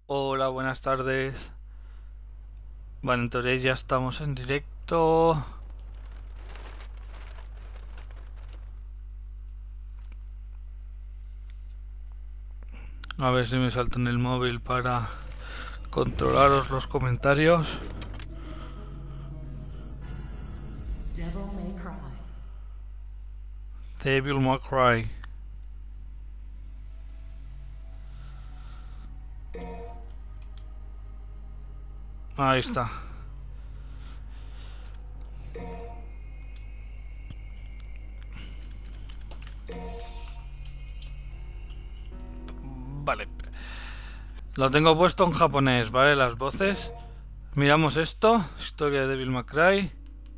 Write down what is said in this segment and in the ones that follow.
Hola, buenas tardes. Vale, en teoría ya estamos en directo. A ver si me salto en el móvil para controlaros los comentarios. Devil May Cry. Devil May Cry. Ahí está. Vale. Lo tengo puesto en japonés, ¿vale? Las voces. Miramos esto. Historia de Devil May Cry.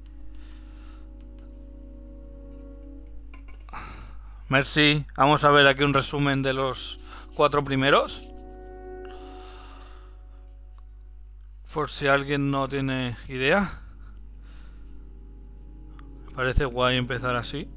Merci. Vamos a ver aquí un resumen de los 4 primeros. Por si alguien no tiene idea. Me parece guay empezar así.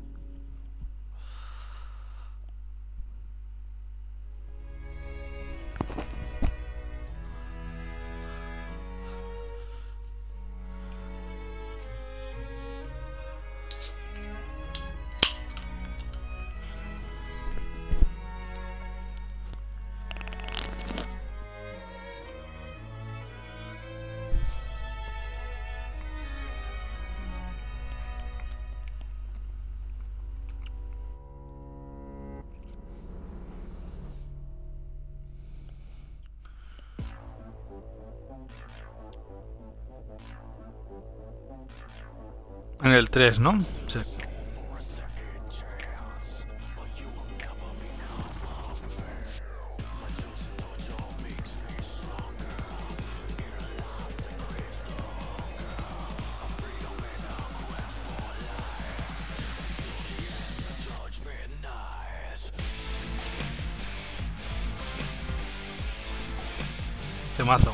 En el 3, ¿no? Sí. Temazo.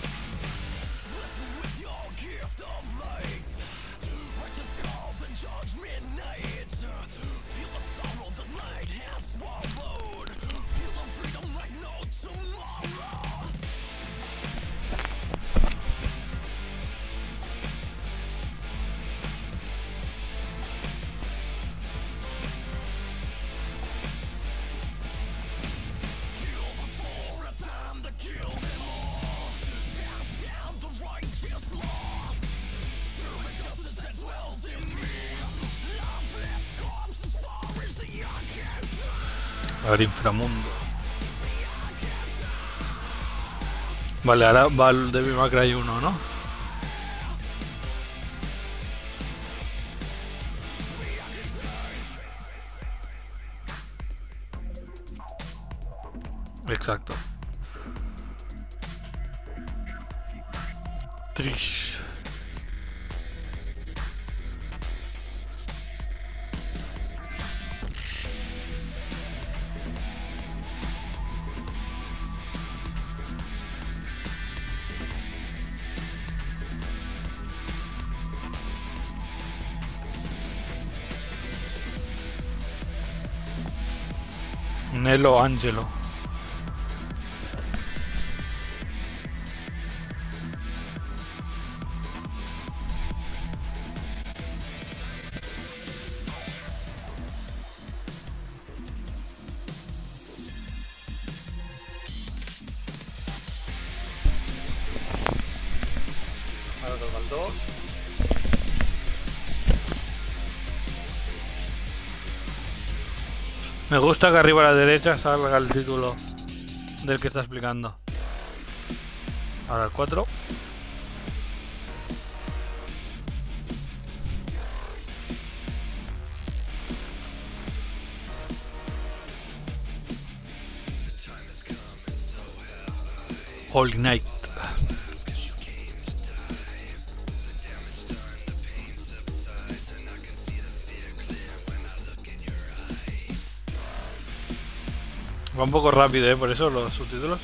A ver, inframundo. Vale, ahora va el Devil May Cry 1, ¿no? Exacto. Trish. Nelo Angelo. Ahora toca el 2. Me gusta que arriba a la derecha salga el título del que está explicando. Ahora el 4. Holy Night. Va un poco rápido, por eso los subtítulos.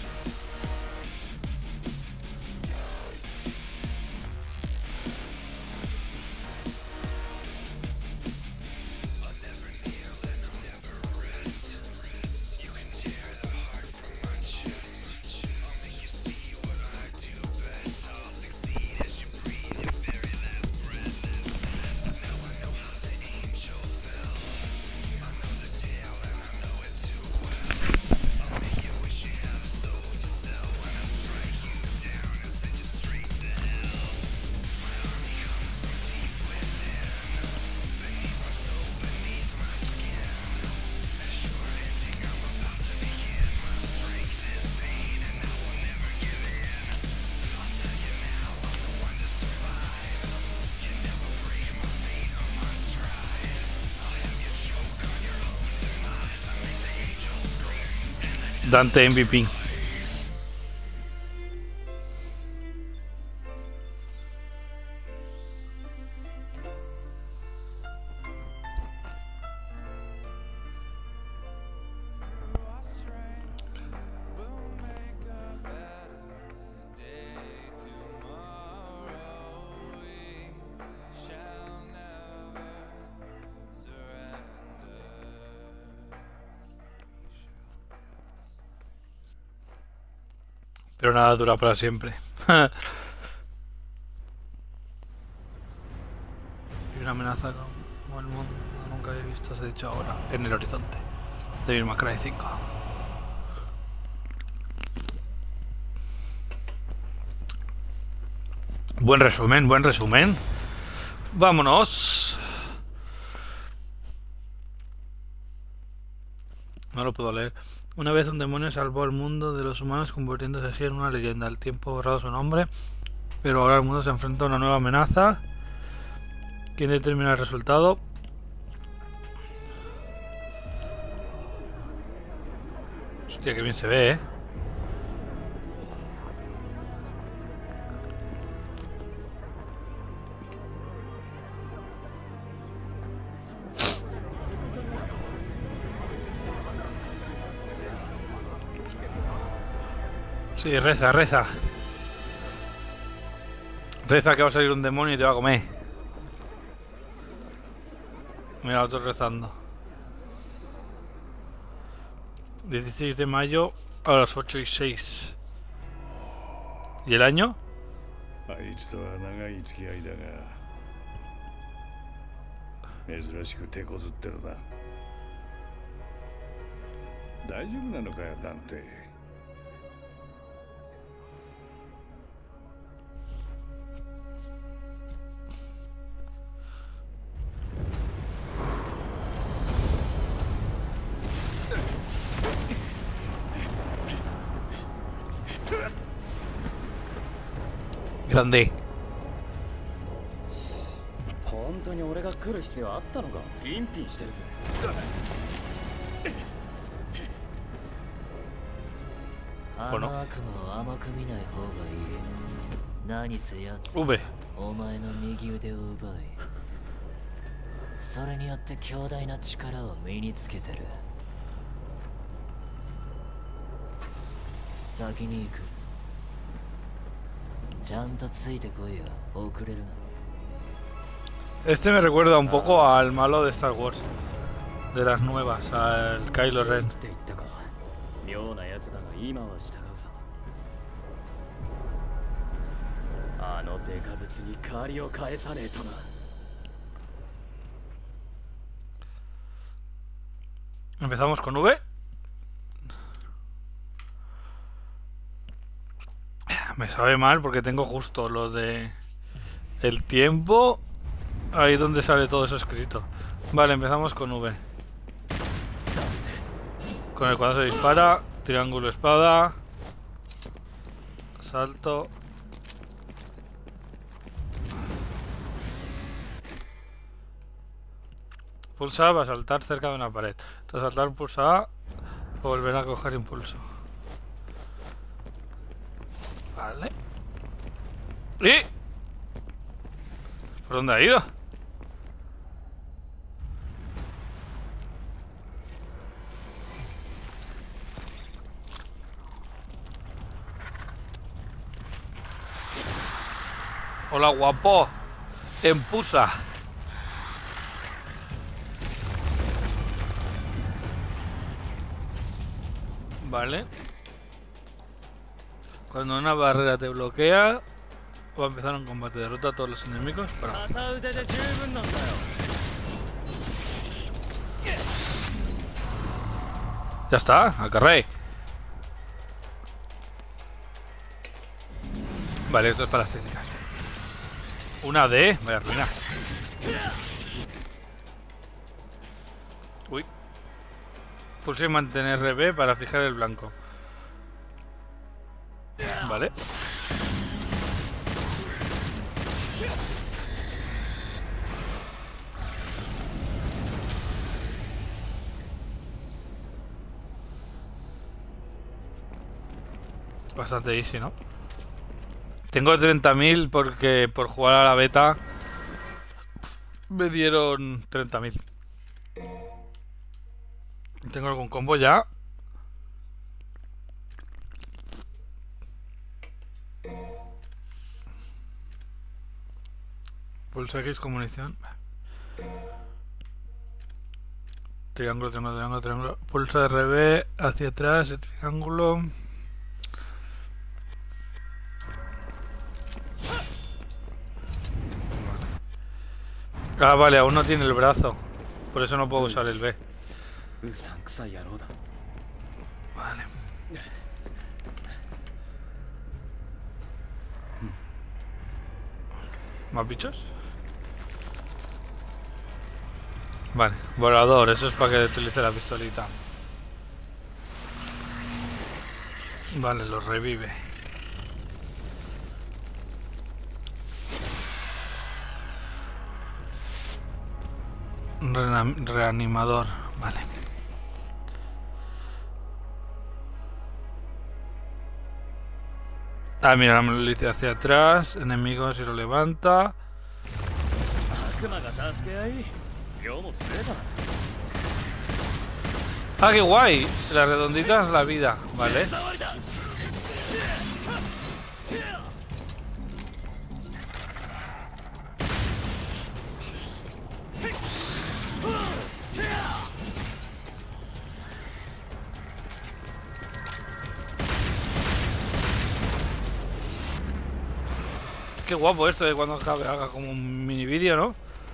Dante MVP. Pero nada dura para siempre. Y una amenaza como el mundo nunca había visto, se ha dicho ahora, en el horizonte. Devil May Cry 5. Buen resumen, buen resumen. Vámonos. No lo puedo leer. Una vez un demonio salvó al mundo de los humanos convirtiéndose así en una leyenda. El tiempo ha borrado su nombre, pero ahora el mundo se enfrenta a una nueva amenaza. ¿Quién determina el resultado? Hostia, que bien se ve, ¿eh? Sí, reza, reza. Reza que va a salir un demonio y te va a comer. Mira, otros rezando. 16 de mayo a las 8:06. ¿Y el año? あいつとは長い付き合いだが珍しく手こずってるな。大丈夫なのかよ、ダンテ。 Grande. 本当に俺が来る必要あったのか。ピンピンしてるぜ。あの悪魔を甘く見ない方がいい。何せやつ V. お前の右腕を奪い、それによって強大な力を身につけてる。先に行く。ちゃんとついてこいよ。遅れるな。 Este me recuerda un poco al malo de Star Wars, de las nuevas, al Kylo Ren. って言ったか。妙なやつだが今は従うさ。あのデカブツに借りを返さねえとな。 Empezamos con V. Me sabe mal porque tengo justo lo de el tiempo. Ahí donde sale todo eso escrito. Vale, empezamos con V. Con el cuadrado se dispara. Triángulo espada. Salto. Pulsa A para saltar cerca de una pared. Tras saltar pulsa A para volver a coger impulso. Vale. ¿Y? ¿Por dónde ha ido? Hola, guapo. Empusa. Vale. Cuando una barrera te bloquea, va a empezar un combate. Derrota a todos los enemigos para... Ya está, acarré. Vale, esto es para las técnicas. Una D, vaya ruina. Uy. Pulse y mantener RB para fijar el blanco. Vale. Bastante easy, ¿no? Tengo 30.000 porque por jugar a la beta me dieron 30.000. ¿Tengo algún combo ya? Pulsa X con munición. Triángulo, triángulo, triángulo, triángulo. Pulsa RB hacia atrás, el triángulo. Ah, vale, aún no tiene el brazo. Por eso no puedo usar el B. うさんくさい野郎だ。 Vale. ¿Más bichos? Vale, volador, eso es para que utilice la pistolita. Vale, lo revive. Reanimador, vale. Ah, mira, me lo dice hacia atrás. Enemigos y lo levanta. 悪魔が助け合い世も末だ。 Ah, qué guay. La redondita es la vida, vale. Qué guapo esto de cuando acabe haga como un mini vídeo, ¿no?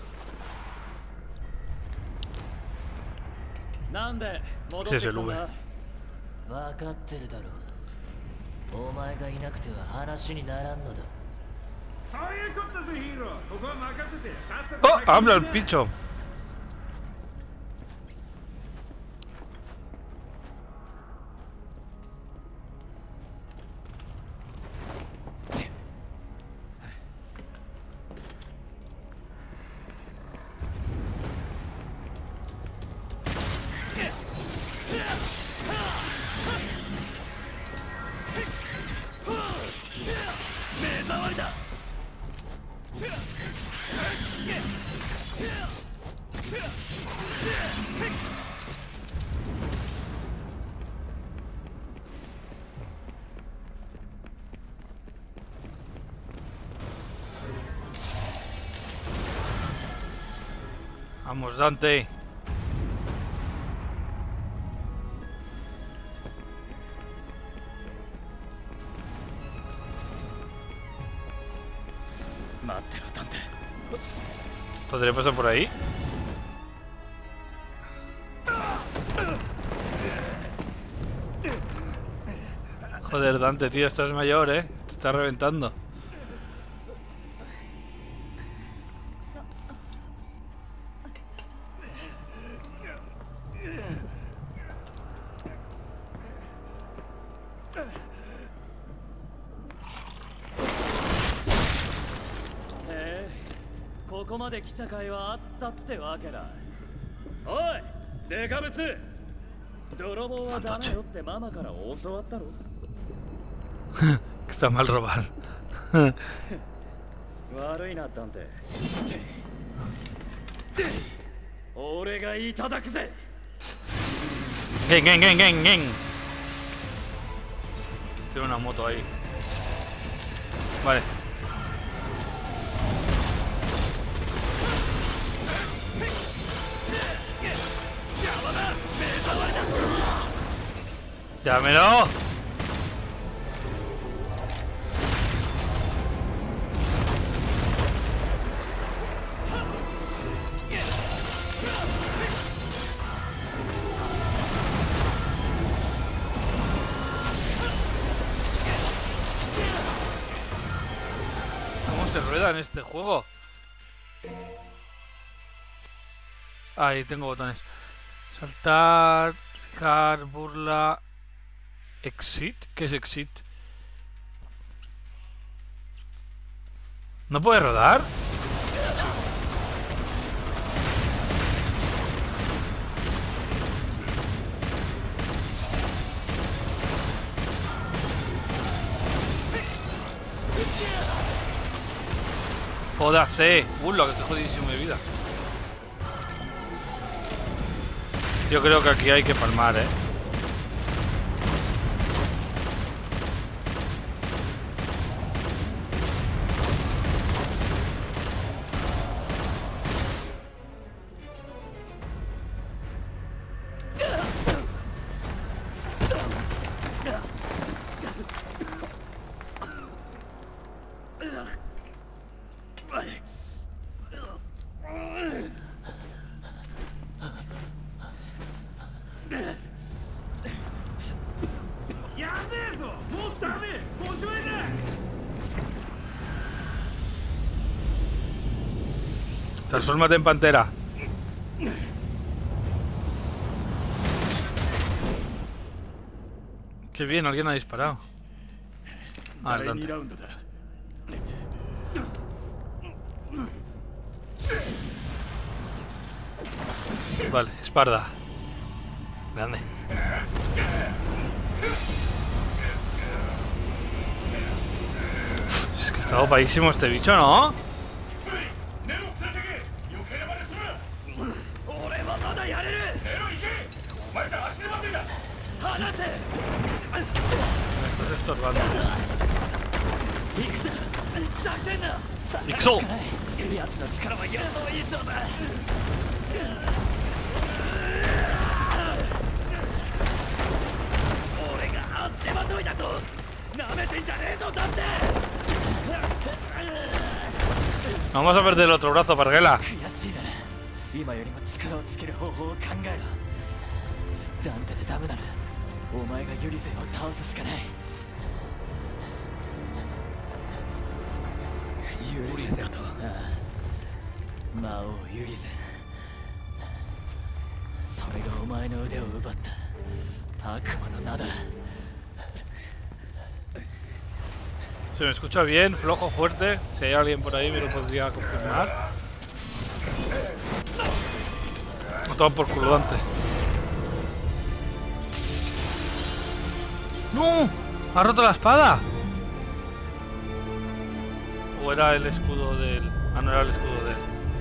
なんで戻ってきたんだ。 分かってるだろう。お前がいなくては話にならんのだ。 そういうことです、ヒーロー。ここは任せて、さっさと ¡Oh! 先に ¡Habla el ね。 picho! Vamos, Dante. ¿Podré pasar por ahí? Joder, Dante, tío, estás mayor, ¿eh? Te estás reventando. ここまで来た甲斐はあったってわけだ。おい、デカブツ。泥棒はダメよってママから教わったろ。 Está mal robar. 悪いな、ダンテ。俺がいただくぜ。 Gen, gen, gen, gen, gen. Tiene una moto ahí. Vale. ¡Llámelo! ¿Cómo se rueda en este juego? Ahí tengo botones. Saltar, fijar, burla... Exit, ¿qué es exit? ¿No puede rodar? Jódase. Lo que estoy jodidísimo de vida. Yo creo que aquí hay que palmar, Transfórmate en pantera. Qué bien, alguien ha disparado. Ah, el Dante. Vale, Esparda. Grande. Es que está dopadísimo este bicho, ¿no? Me estás estorbando. ¡Ixo! Vamos a perder el otro brazo, Parguela. 今よりも力をつける方法を考えろ。ダンテでダメならお前がユリゼンを倒すしかない。ユリゼンと、ああ、魔王ユリゼン。それがお前の腕を奪った悪魔の名だ。 Se me escucha bien, flojo, fuerte. Si hay alguien por ahí me lo podría confirmar. No toma por culo, Dante. ¡No! ¡Ha roto la espada! ¿O era el escudo de él? Ah, no era el escudo de él.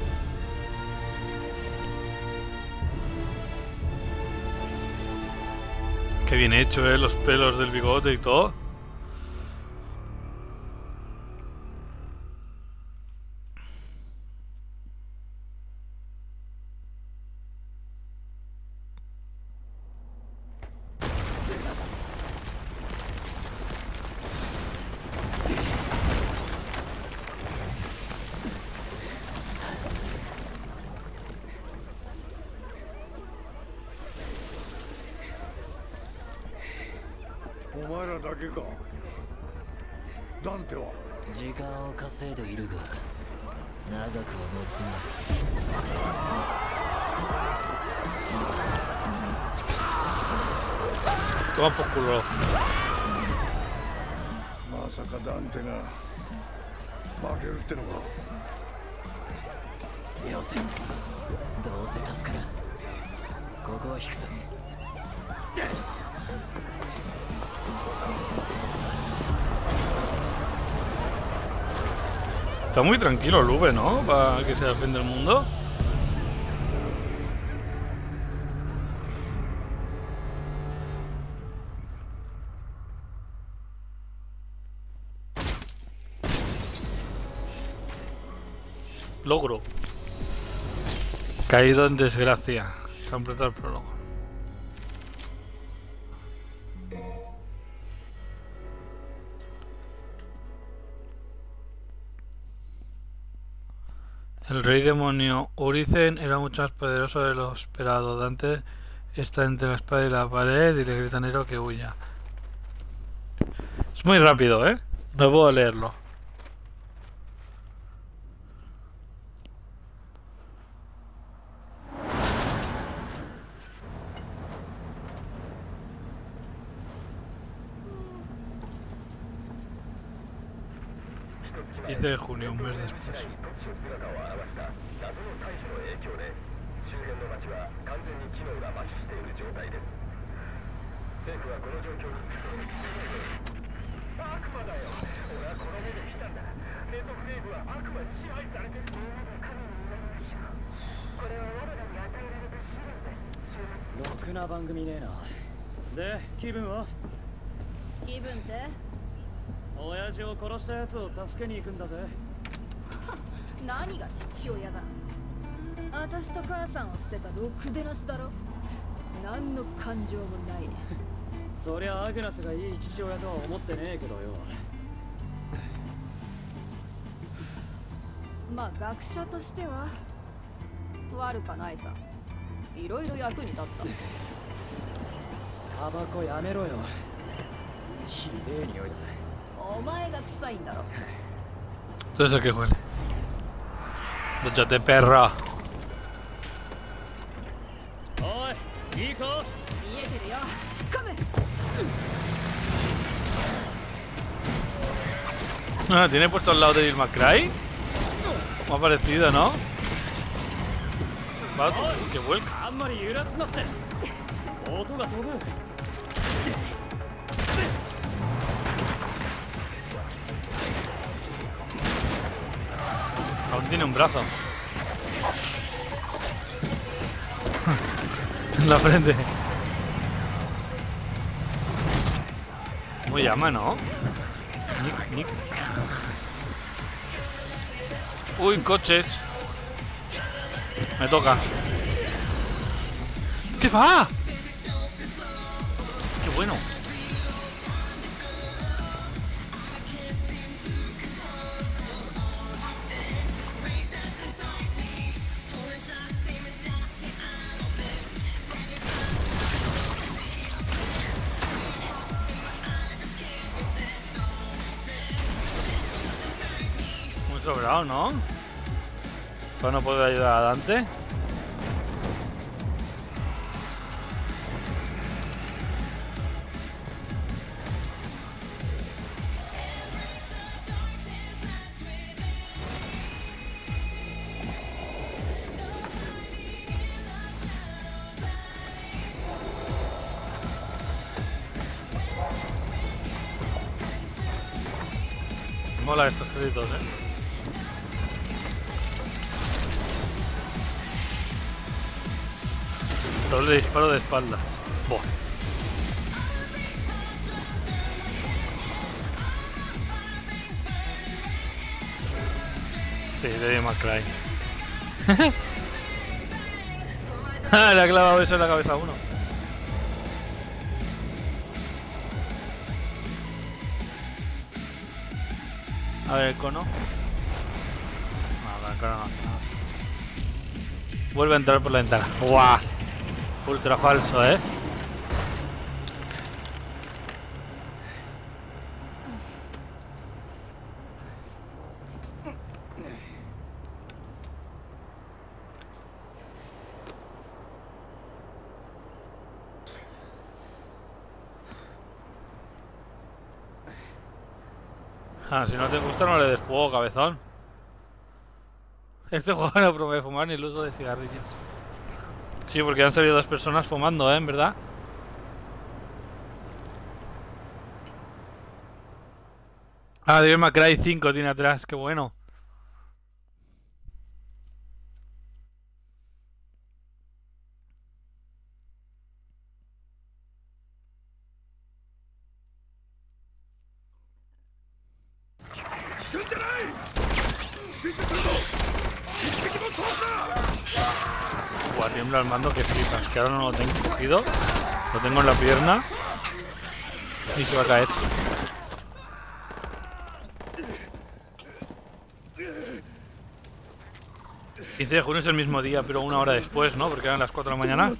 Qué bien hecho, los pelos del bigote y todo. 時間を稼いでいるが長くは持つまい。 Toma por culo. まさかダンテが負けるってのか。 よせ、どうせ助からん。ここは引くぞ。 Está muy tranquilo Lube, ¿no? Para que se defienda el mundo. Logro. Caído en desgracia. Completar el prólogo. El rey demonio Urizen era mucho más poderoso de lo esperado. Dante está entre la espada y la pared y le grita a Nero que huya. Es muy rápido, ¿eh? No puedo leerlo. ...15 de junio, un mes después. 周辺の町は完全に機能が麻痺している状態です。政府はこの状況について悪魔だよ。俺はこの目で見たんだ。目ネットフレームは悪魔に支配されてる。みんなで神に祈りましょう。これは我らに与えられた試練です。週末ろくな番組ねえな。で、気分は？ 気分って？ 親父を殺したやつを助けに行くんだぜ。 何が父親だ。私と母さんを捨てたろくでなしだろ。何の感情もない。 そりゃアグナスがいい父親とは思ってねえけどよ。 まあ学者としては悪かないさ。いろいろ役に立った。 タバコやめろよ。ひでえ匂いだ。 お前が臭いんだろ。 Todo eso que huele. Dúchate, perra. おい、いいか？ 見えてるよ。突っ込む。 Ah, ¿tiene puesto al lado de Devil May Cry? Me ha parecido, ¿no? Va, que vuelca. あんまり揺らすなって。音が飛ぶ。 Aún tiene un brazo. En la frente. Muy llama, ¿no? Nick. Uy, coches. Me toca. ¿Qué va? Qué bueno. Muy sobrado, ¿no? Pero no puedo ayudar a Dante. Mola estos créditos, Doble disparo de espaldas. Buah. Sí, Devil May Cry. Le ha clavado eso en la cabeza a uno. A ver el cono. No, el cono no. Vuelve a entrar por la ventana. ¡Guau! Ultra falso, ¿eh? Ah, si no te gusta no le des fuego, cabezón. Este juego no promueve fumar ni el uso de cigarrillos. Sí, porque han salido dos personas fumando, ¿eh? ¿En verdad? Ah, Devil May Cry 5 tiene atrás, qué bueno. Buah, tiembla el mando que flipas, que ahora no lo tengo cogido. Lo tengo en la pierna. Y se va a caer. El 15 de junio es el mismo día, pero una hora después, ¿no? Porque eran las 4 de la mañana.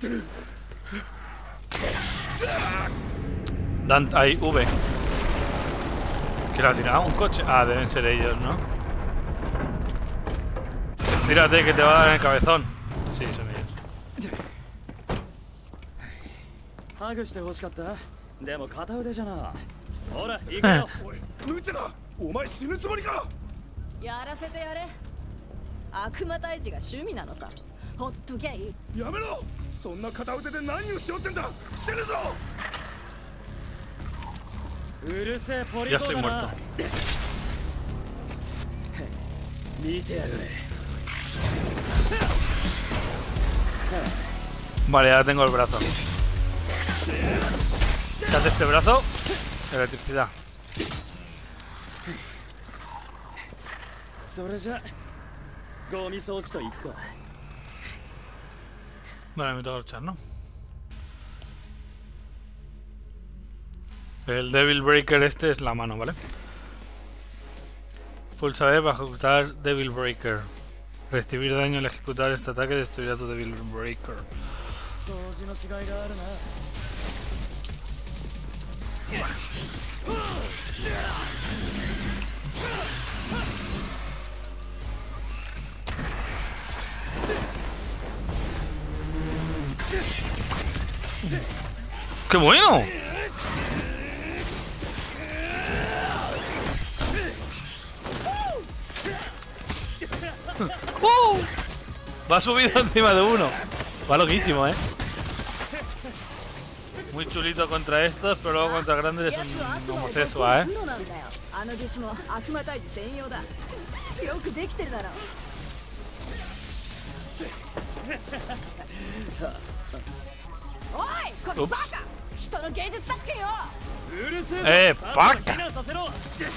Dante, ahí, V. ¿Qué le ha tirado? ¿Un coche? Ah, deben ser ellos, ¿no? Tírate que te va a dar en el cabezón. Sí, son ellos. ハグして欲しかった。でも片腕じゃな。ほら、行くよ。 おい、ヌテラ、お前死ぬつもりか。 やらせてやれ。悪魔退治が趣味なのさ。ほっときゃいい。 やめろ。そんな片腕で何をしようってんだ。死ぬぞ。 うるせえポリ Ya コ estoy だ muerto. な。 見てやがれ。 Vale, ya tengo el brazo. ¿Qué hace este brazo? Electricidad. それじゃゴミ掃除と行くか。 Vale, me toca luchar, ¿no? El Devil Breaker este es la mano, ¿vale? Pulsa B para ejecutar Devil Breaker. Recibir daño al ejecutar este ataque destruirá tu Devil Breaker. 掃除の違いがあるな。 ¡Qué bueno! Va subido encima de uno. Va loquísimo, Muy chulito contra estos, pero luego contra grandes es un homosexual, プロなんだよ。あの弟子も悪魔退治専用だ。よくできてるだろ。おい、これバカ！人の芸術作品よ。 うるせえぞ。 バカ！ 避難させろ。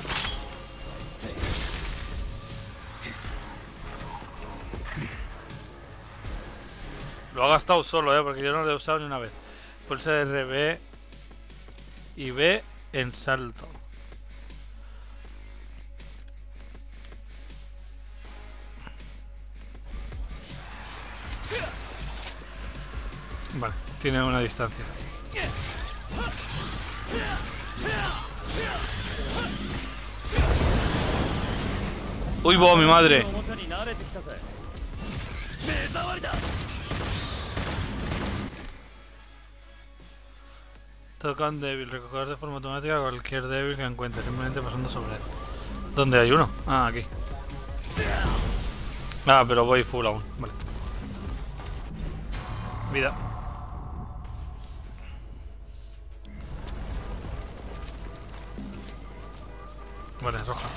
Lo ha gastado solo, porque yo no lo he usado ni una vez. Pulsa RB y B en salto. Vale, tiene una distancia. ¡Uy, bo, mi madre! Tocan débil, recoger de forma automática cualquier débil que encuentre, simplemente pasando sobre él. ¿Dónde hay uno? Ah, aquí. Ah, pero voy full aún, vale. Vida. Vale, roja.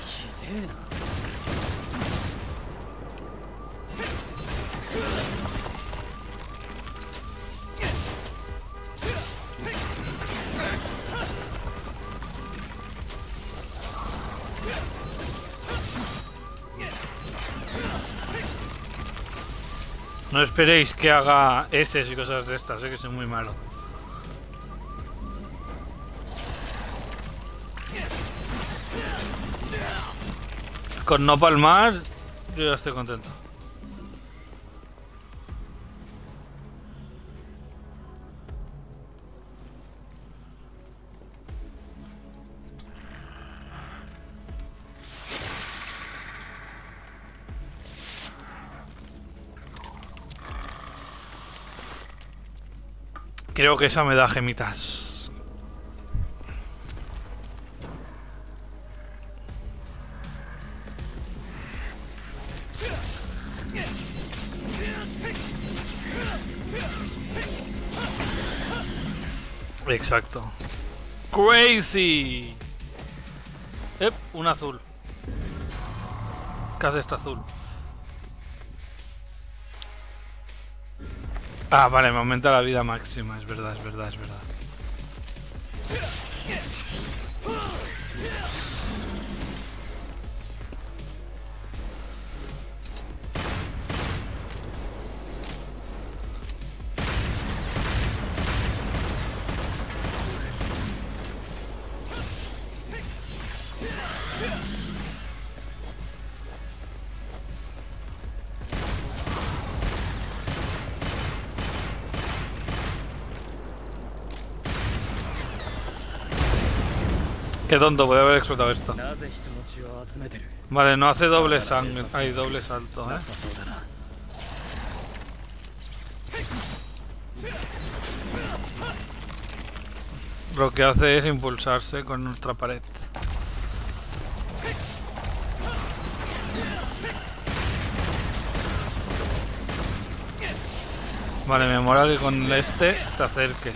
No esperéis que haga S y cosas de estas, que soy muy malo. Con no palmar, yo ya estoy contento. Creo que esa me da gemitas. Exacto. Crazy. Un azul. ¿Qué hace este azul? Ah, vale, me aumenta la vida máxima, es verdad, es verdad, es verdad. Qué tonto, podría haber explotado esto. Vale, no hace doble sangre, hay doble salto, Lo que hace es impulsarse con nuestra pared. Vale, me mola que con este te acerques.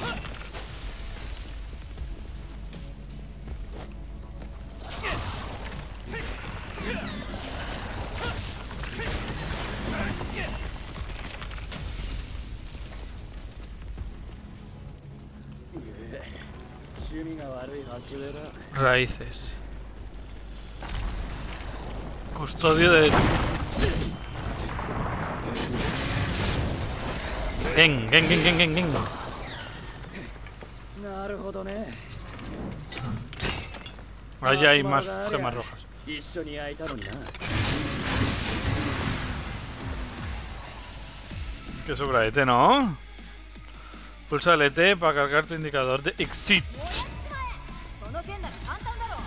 趣味が悪い鉢植えだ。 Raíces. Custodio de... Gen. なるほどね。 Allá hay más gemas rojas. 一緒に焼いたのにな。 Que sobra ET, ¿no? Pulsa el ET para cargar tu indicador de exit. その件なら簡単だろう。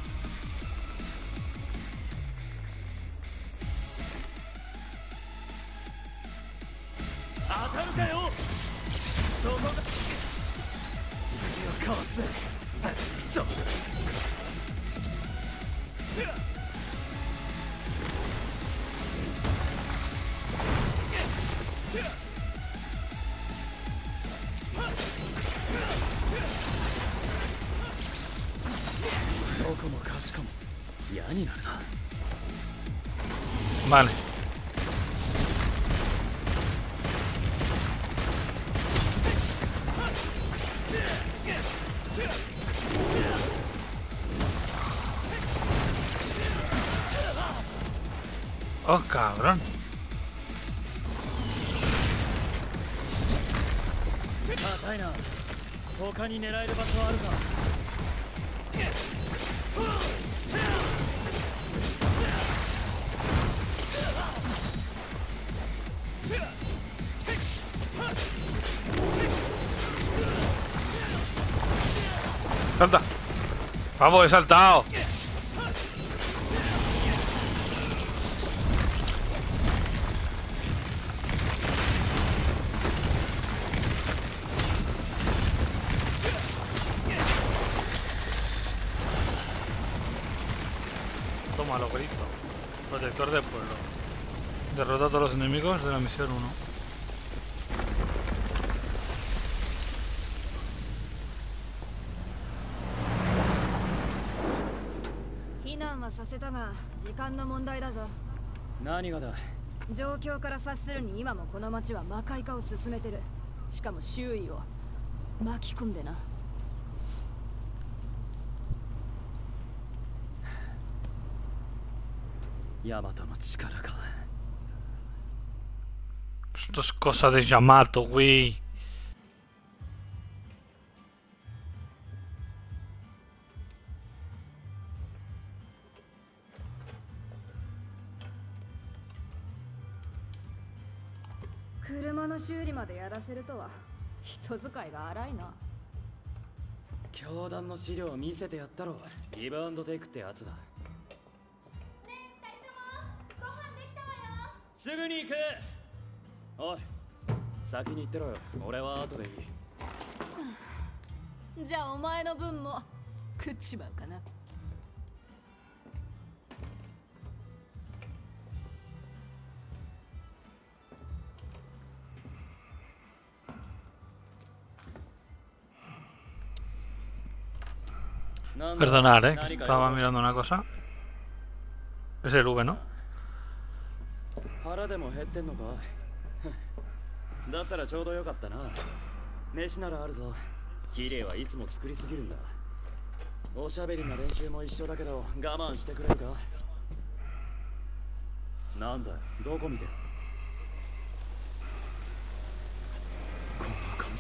当たるかよ。そこが次をかわす。くそ。どこもかしこも嫌になるな。 Vale. Oh, cabrón. 高いな。他に狙える場所はあるか。 Salta. Vamos, he saltado. Toma, lo grito. Protector del pueblo. Derrota a todos los enemigos de la misión 1. 何がだ。 状況から察するに今もこの町は魔界化を進めてる。しかも周囲を巻き込んでな。 ヤマトの力か。 Esto es cosa de Yamato, güey. Kuruma 修理までやらせるとは人使いが荒いな。 教団の資料を見せてやったろ。リバウンドテイクってやつだ。ねえ、二人ともご飯できたわよ。 すぐに行く。おい、先に行ってろよ。俺は後でいい。 じゃあお前の分も食っちまうかな。 Perdonad, que estaba mirando una cosa. Es el V, ¿no? 腹でも減ってんのか。だったらちょうどよかったな。飯ならあるぞ。綺麗はいつも作りすぎるんだ。おしゃべりな連中も一緒だけど我慢してくれるか。なんだよ、どこ見てる。こんな感じ。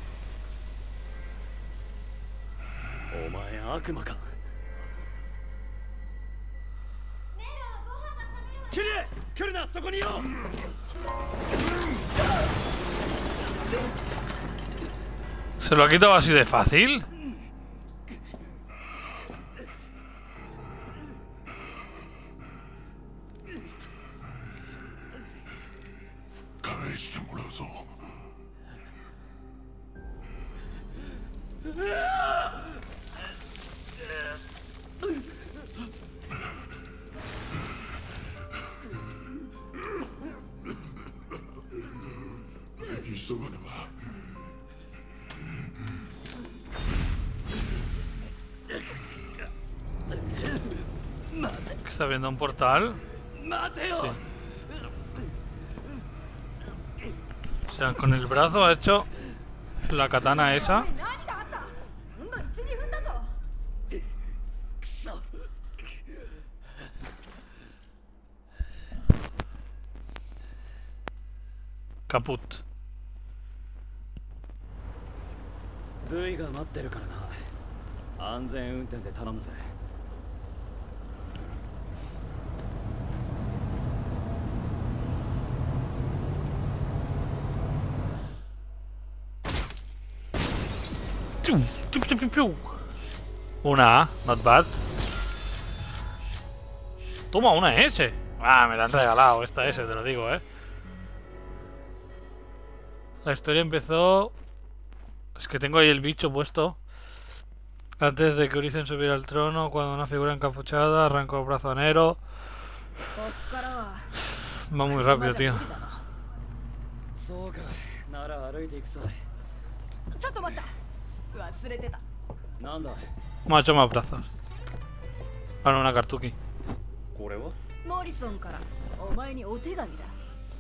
お前悪魔か。キリエ、来るな、そこによ。 ¿Se lo ha quitado así de fácil? ¿Está viendo un portal? Sí. O sea, con el brazo ha hecho la katana esa. Caput. ブイが待ってるからな。安全運転で頼むぜ。 Una A, not bad. Toma, una S. Ah, me la han regalado esta S, te lo digo, La historia empezó... Es que tengo ahí el bicho puesto. Antes de que Urizen subiera al trono, cuando una figura encapuchada arrancó el brazo a Nero. Va muy rápido, tío. そうか。なら歩いていくさ。 ちょっと待った。忘れてた。 なんだ。 Me ha hecho más brazos. Ahora una Kartuki. これは？ モリソンからお前にお手紙だ。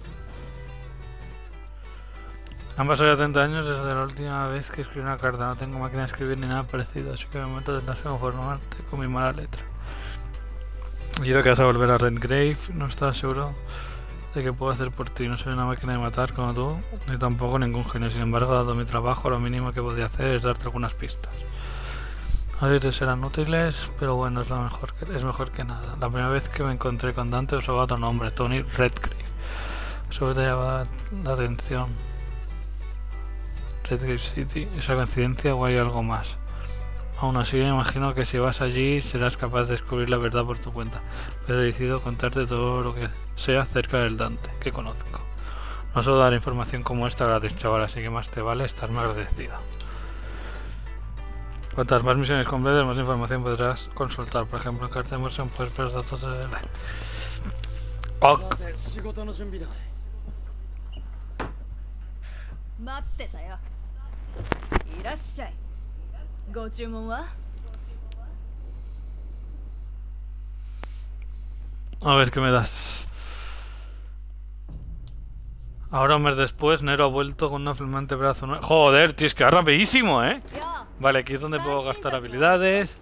Han pasado ya 30 años desde la última vez que escribí una carta. No tengo máquina de escribir ni nada parecido, así que de momento tendrás que conformarte con mi mala letra. He oído que vas a volver a Redgrave. No estaba seguro de que puedo hacer por ti. No soy una máquina de matar como tú, ni tampoco ningún genio. Sin embargo, dado mi trabajo, lo mínimo que podía hacer es darte algunas pistas. A veces serán útiles, pero bueno, es mejor que nada. La primera vez que me encontré con Dante usaba otro nombre, Tony Redgrave. Sobre te llamaba la atención. Redgrave City, ¿esa coincidencia o hay algo más? Aún así, me imagino que si vas allí serás capaz de descubrir la verdad por tu cuenta. Pero he decidido contarte todo lo que sea acerca del Dante que conozco. No suelo dar información como esta gratis, chaval, así que más te vale estarme agradecido. Cuantas más misiones completes, más información podrás consultar. Por ejemplo, en carta de inmersión puedes ver los datos de... Ok. 仕事の準備だ。 待ってたよ。いらっしゃい。ご注文は？ A ver qué me das. Ahora un mes después, Nero ha vuelto con una flamante brazo nuevo. Joder, tío, es que va rapidísimo, Vale, aquí es donde puedo gastar habilidades.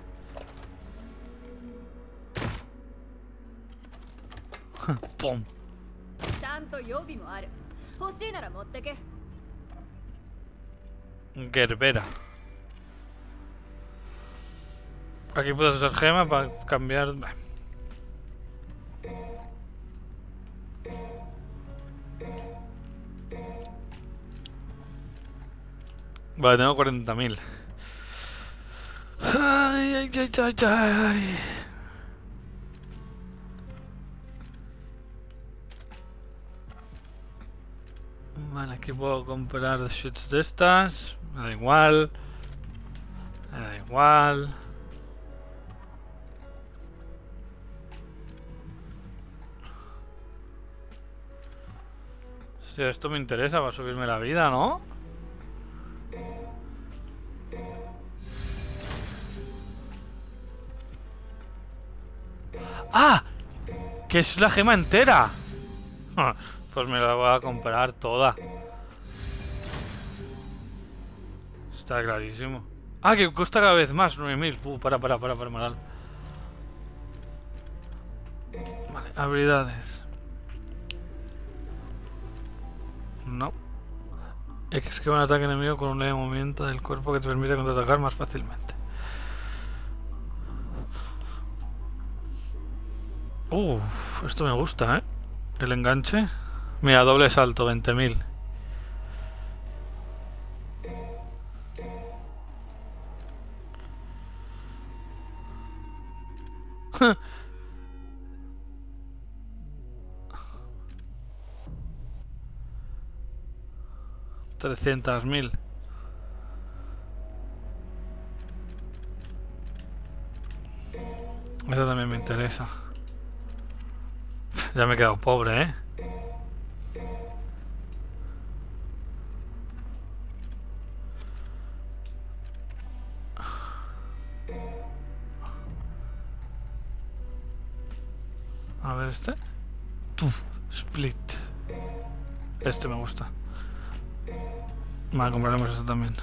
¡Pum! ちゃんと予備もある。欲しいなら持ってけ。 Gerbera. Aquí puedes usar gema para cambiar. Vale, tengo 40.000. Ay, ay, ay, ay, ay. Vale, aquí puedo comprar shoots de estas. Me da igual. Me da igual. Hostia, esto me interesa para subirme la vida, ¿no? ¡Ah! ¡Que es la gema entera! Pues me la voy a comprar toda. Está clarísimo. Ah, que cuesta cada vez más, 9.000. Para, Maral. Vale, habilidades. No. Esquiva un ataque enemigo con un leve movimiento del cuerpo que te permite contraatacar más fácilmente. Esto me gusta, El enganche. Mira, doble salto, 20.000. $300.000. Eso también me interesa. Ya me he quedado pobre, A ver este. Split. Este me gusta. Vale, compraremos este también.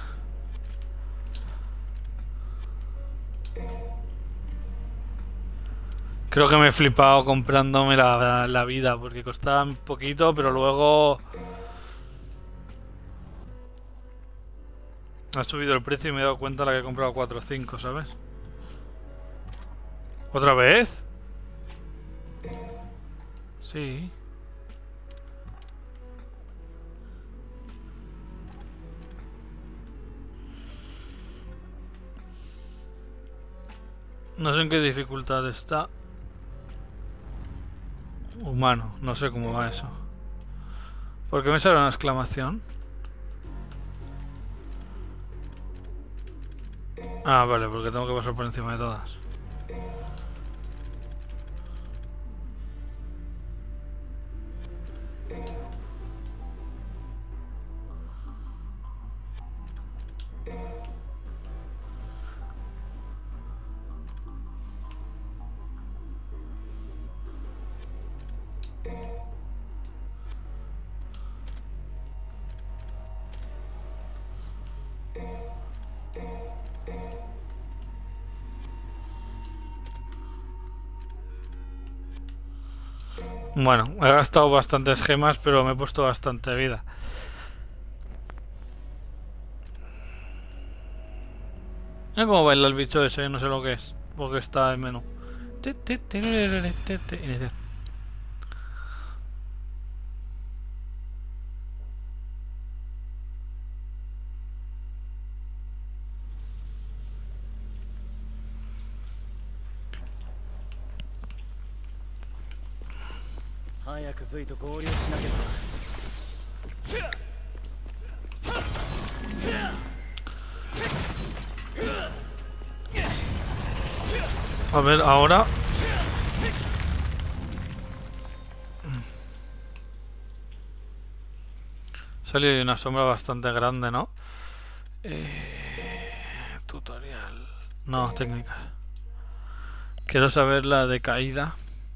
Creo que me he flipado comprándome la vida porque costaba un poquito, pero luego Ha subido el precio y me he dado cuenta de la que he comprado 4 o 5, ¿sabes? ¿Otra vez? Sí. No sé en qué dificultad está. Humano, no sé cómo va eso. ¿Por qué me sale una exclamación? Ah, vale, porque tengo que pasar por encima de todas. Bueno, he gastado bastantes gemas, pero me he puesto bastante vida. Mira cómo baila el bicho ese, no sé lo que es, porque está en menú. Iniciar. A ver, ahora. Salió una sombra bastante grande, ¿no? Tutorial. No, técnicas. Quiero saber la de caída.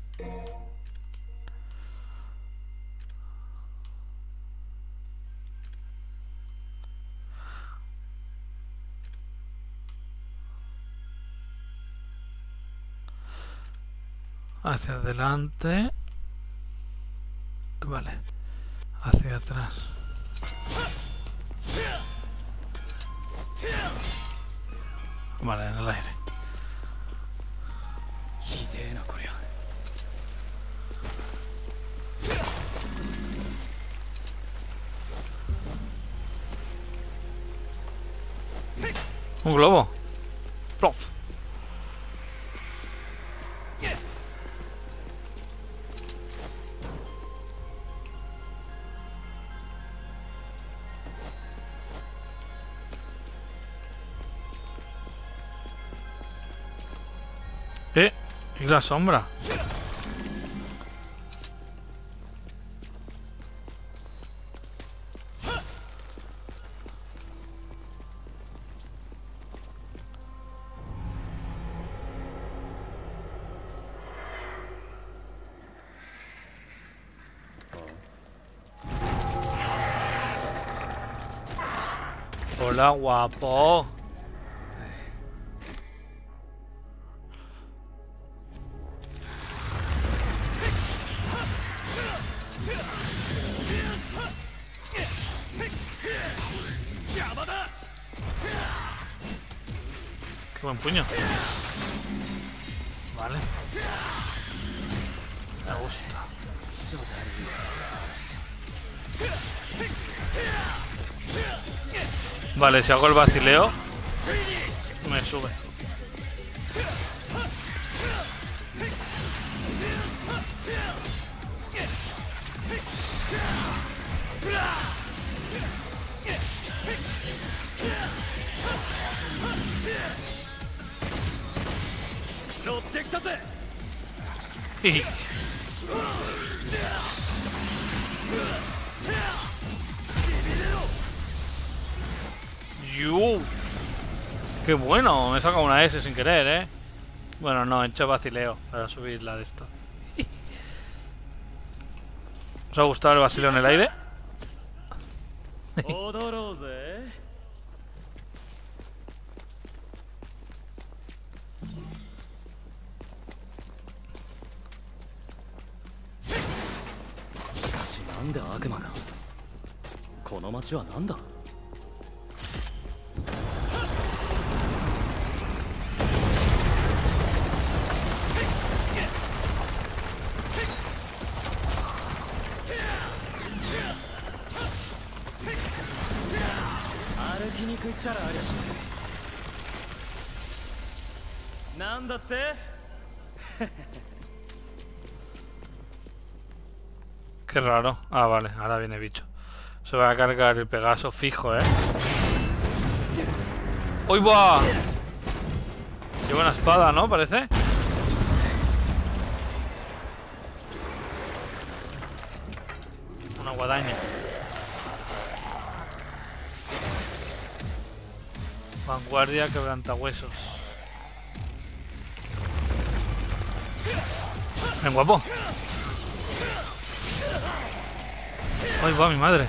Hacia adelante. Vale. Hacia atrás. Vale, en el aire. Un globo. Plof. ¿Y la sombra? Hola, guapo. Qué buen puño. Vale. Me gusta. Vale, si hago el vacileo, me sube. ¡Yo! ¡Qué bueno! Me he sacado una S sin querer, ¿eh? Bueno, no, he hecho vacileo para subir la de esto. ¿Os ha gustado el vacileo en el aire? れ皮肉ったらありゃしないなんだって Qué raro. Ah, vale, ahora viene bicho. Se va a cargar el Pegaso fijo, ¿eh? ¡Uy, va! Lleva una espada, ¿no? Parece. Una guadaña. Vanguardia quebrantahuesos. Ven, guapo. ¡Ay, va mi madre!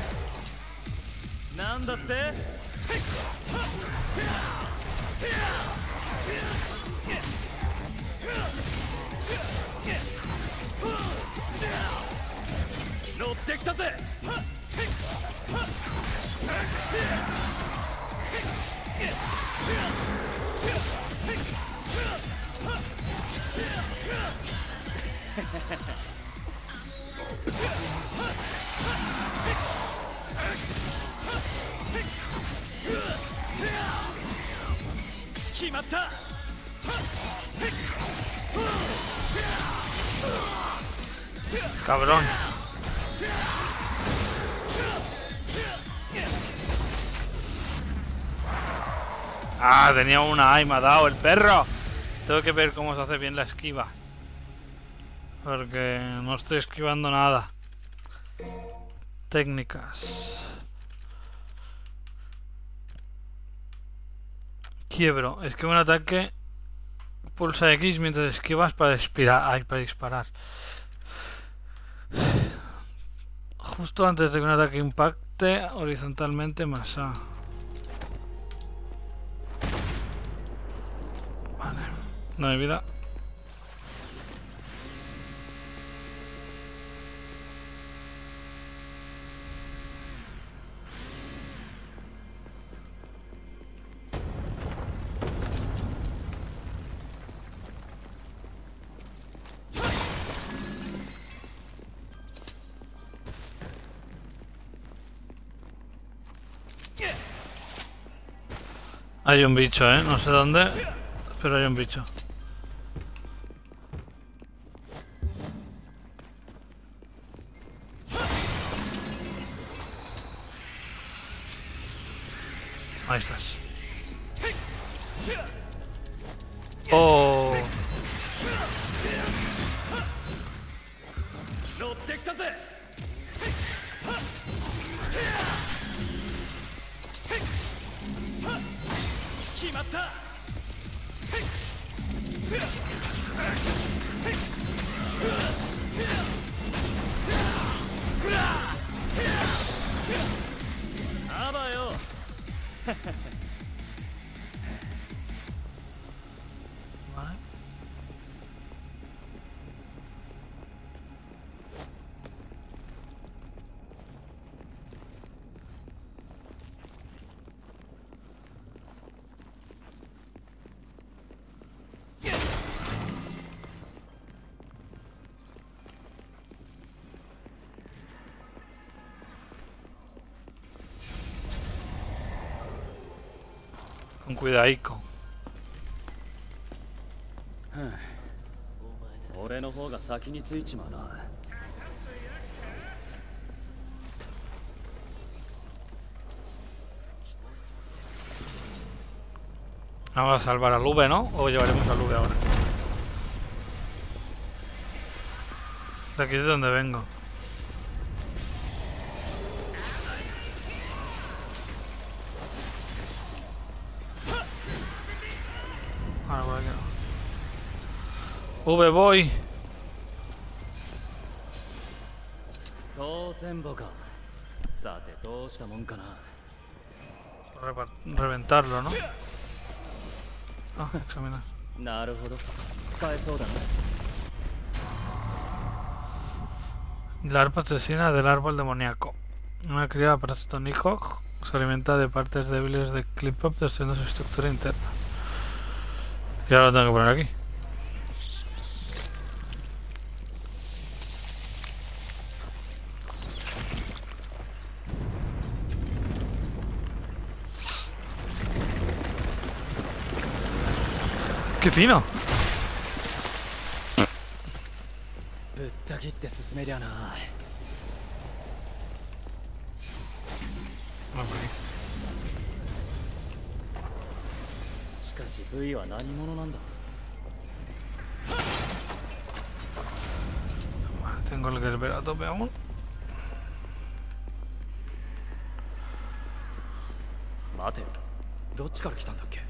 Cabrón. Ah, tenía una y me ha dado el perro. Tengo que ver cómo se hace bien la esquiva. Porque no estoy esquivando nada. Técnicas. Quiebro. Esquiva un ataque. Pulsa X mientras esquivas para disparar. Justo antes de que un ataque impacte horizontalmente más A. Vale. No hay vida. Hay un bicho, no sé dónde, pero hay un bicho. Ahí estás. Oh. Vale. Con cuidadico. 俺の方が先についちまうな。 Vamos a salvar al V, ¿no? O llevaremos al V ahora. De aquí es de donde vengo. Ahora por aquí no. V, voy. 当選簿か。さてどうしたもんかな。 Reventarlo, ¿no? Ah, examinar. なるほど。使えそうだな。 La arpa asesina del árbol demoníaco. Una cría parásito Nihog se alimenta de partes débiles de Clip-Up destruyendo su estructura interna. Y ahora lo tengo que poner aquí. ¡Qué fino! ぶった切って進めりゃな。 Vamos por aquí. しかし V は何者なんだ。 Vale, tengo el Gerber a tope aún. Mate, どっちから来たんだっけ。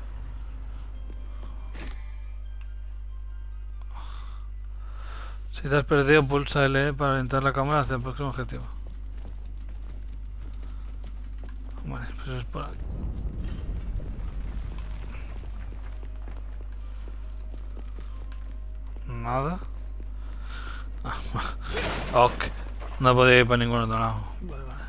Si te has perdido, pulsa L para orientar la cámara hacia el próximo objetivo. Vale, pues es por aquí. Nada. Ok. No podía ir para ningún otro lado. Vale, vale.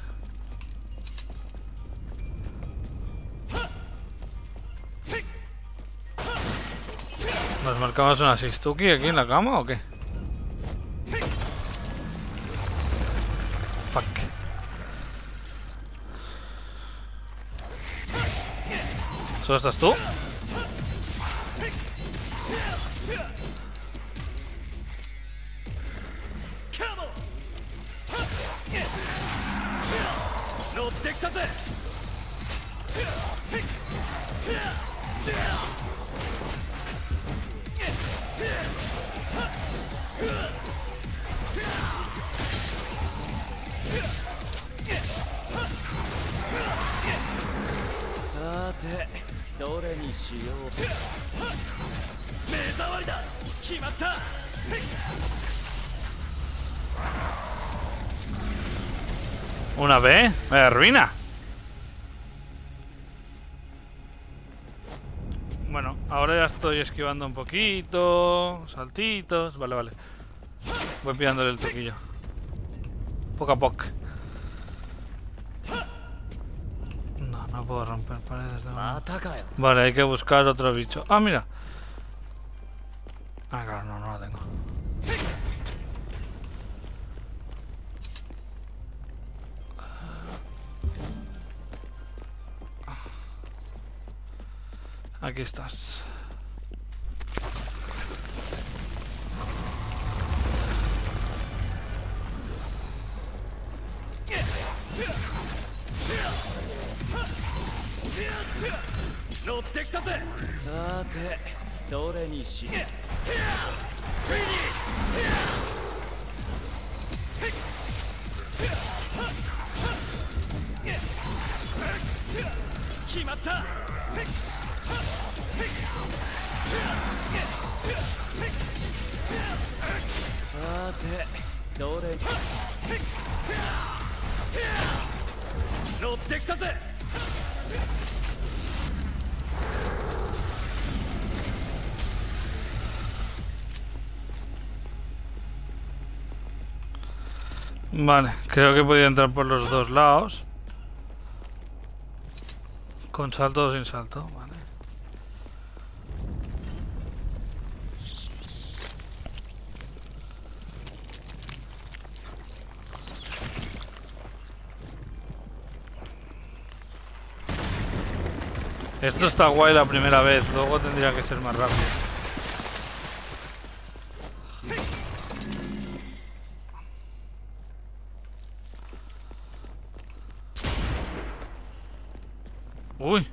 ¿Nos marcamos una Sixtuki aquí en la cama o qué? Fuck. ¿Solo estás tú? さてどれにしよう。目障りだ。決まった。 ¿Una B? ¡Me arruina! Bueno, ahora ya estoy esquivando un poquito. Saltitos. Vale, vale. Voy pillándole el truquillo. Poco a poco. No, no puedo romper paredes de momento. Vale, hay que buscar otro bicho. Ah, mira. Ah, claro, no, no la tengo. Aquí estás. さてどれにしよう。決まった。 さてどれに乗ってきたぜ。 Vale, creo que he podido entrar por los dos lados. Con salto o sin salto, vale. Esto está guay la primera vez, luego tendría que ser más rápido. Uy.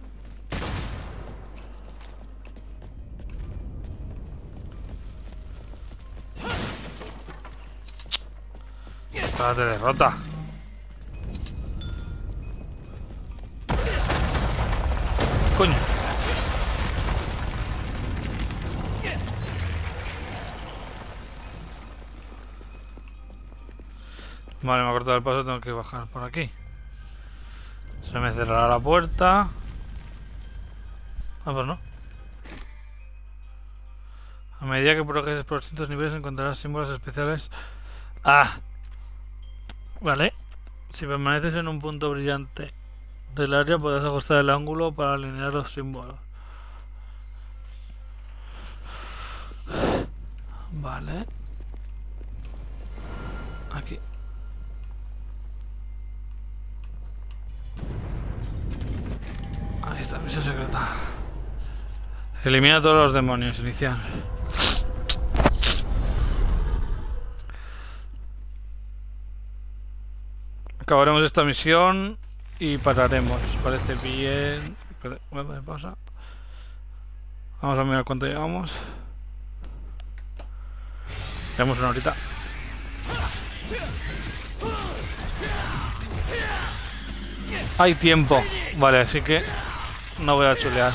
Te derrota. Coño. Vale, me ha cortado el paso, tengo que bajar por aquí. Se me cerrará la puerta. Ah, pues no. A medida que progreses por distintos niveles encontrarás símbolos especiales. Ah. Vale. Si permaneces en un punto brillante del área podrás ajustar el ángulo para alinear los símbolos. Vale. Aquí. Ahí está, misión secreta. Elimina a todos los demonios, iniciar. Acabaremos esta misión y pararemos. ¿Os parece bien? ¿Qué pasa? Vamos a mirar cuánto llevamos. Llevamos una horita. Hay tiempo. Vale, así que no voy a chulear.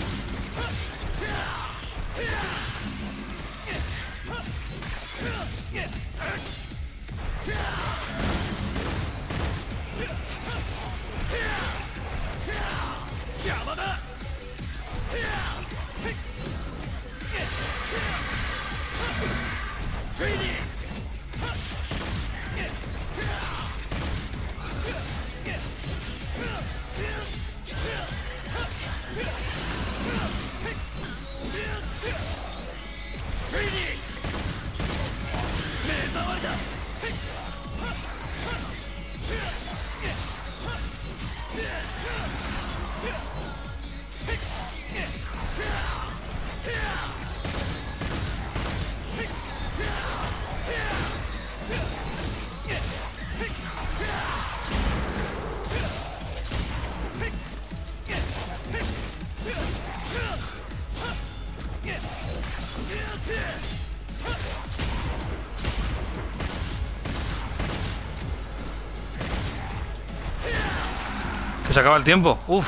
Que se acaba el tiempo. Uf.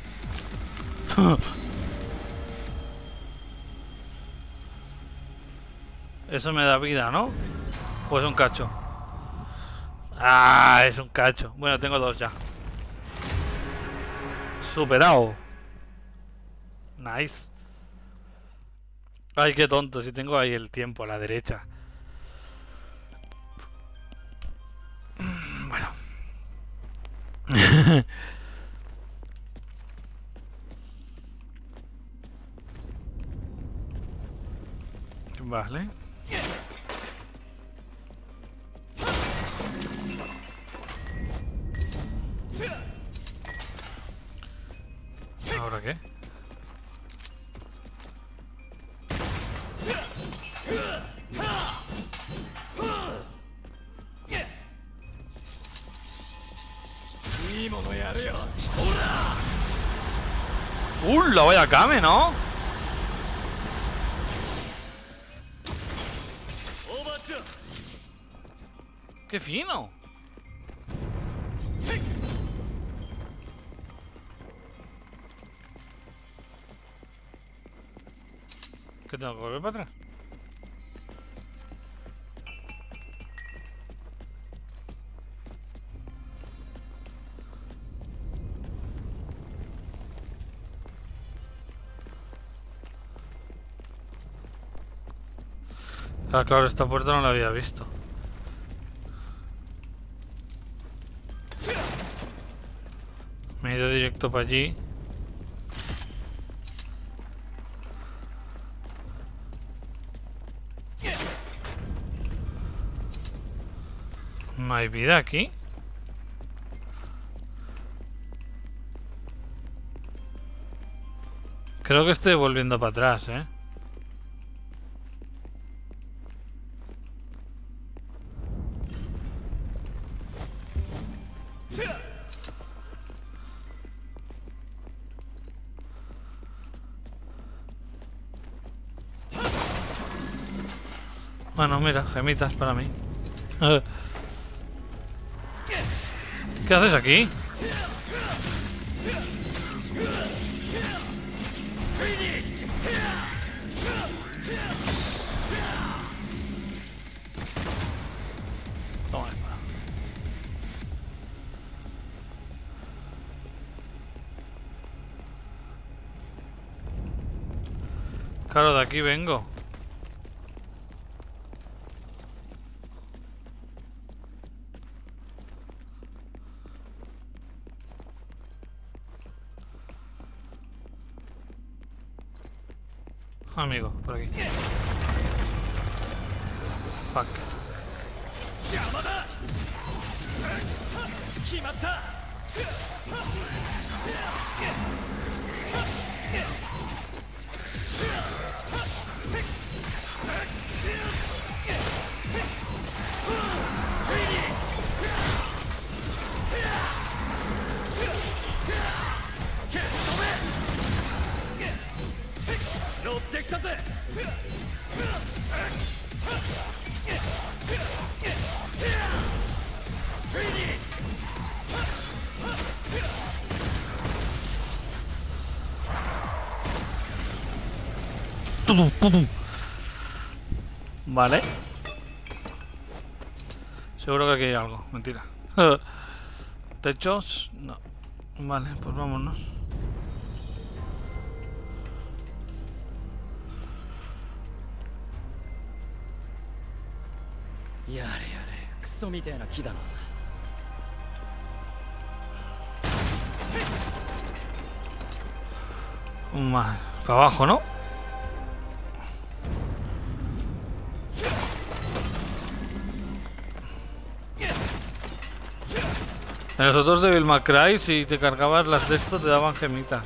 Eso me da vida, ¿no? ¿O es un cacho? Ah, es un cacho. Bueno, tengo dos ya. Superado. Nice. Ay, qué tonto. Si tengo ahí el tiempo a la derecha. Bueno. Vale. ¿Ahora qué? La vaya Kame, ¿no? ¡Qué fino! ¿Qué tengo que volver para atrás? Ah, claro, esta puerta no la había visto. Me he ido directo para allí. ¿No hay vida aquí? Creo que estoy volviendo para atrás, ¿eh? Bueno, mira, gemitas para mí. ¿Qué haces aquí? Toma. Claro, de aquí vengo. Amigo, por aquí. Fuck. ってきたぜ。 Tudum, tudum. Vale. Seguro que aquí hay algo. Mentira. ¿Techos? No. Vale, pues vámonos. Yaれやれ、クソみたいな木だな。 Vale, para abajo, ¿no? En los otros de Devil May Cry, si te cargabas las de esto, te daban gemitas.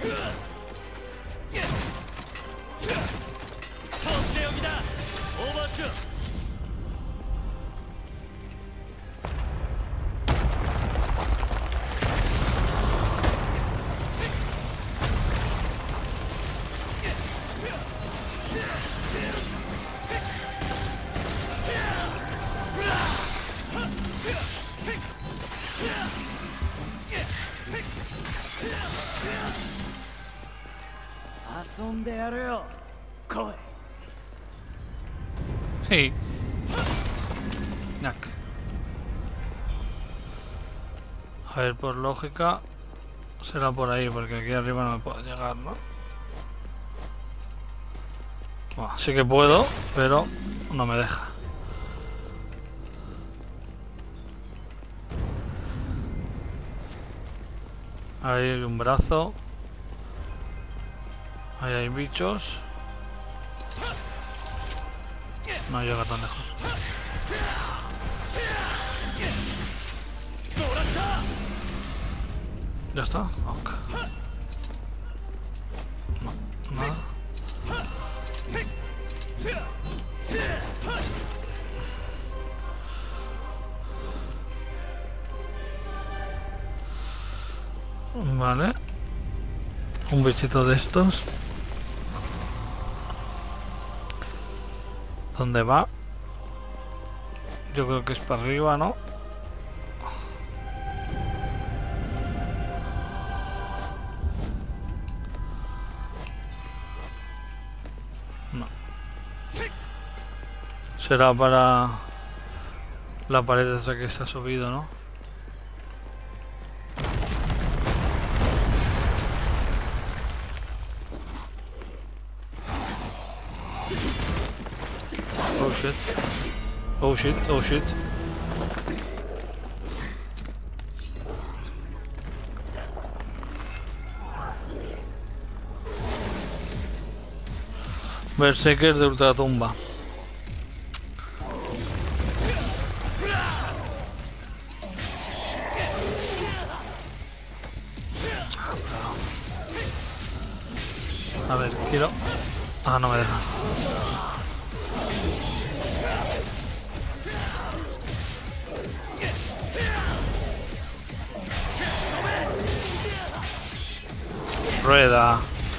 遊んでやるよ。来い。 Sí. Knack. A ver, por lógica será por ahí, porque aquí arriba no me puedo llegar, ¿no? Bueno, sí que puedo, pero no me deja. Ahí hay un brazo. Ahí hay bichos. No llega tan lejos. Ya está. Ok. No, nada. Vale. Un bichito de estos. ¿Dónde va? Yo creo que es para arriba, ¿no? No. Será para la pared esa que se ha subido, ¿no? Oh shit. Oh shit, oh shit. Berserker de ultratumba. A ver, quiero... Ah, no me deja. Rueda.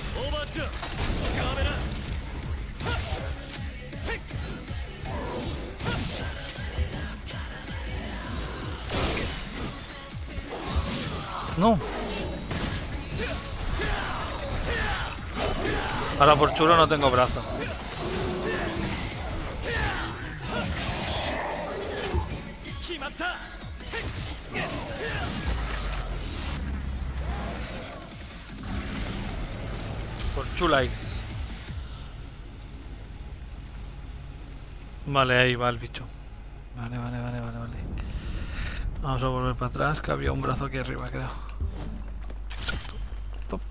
No. Ahora por chulo no tengo brazo. Por chulais. Vale, ahí va el bicho. Vale. Vamos a volver para atrás, que había un brazo aquí arriba, creo. Exacto. Pop.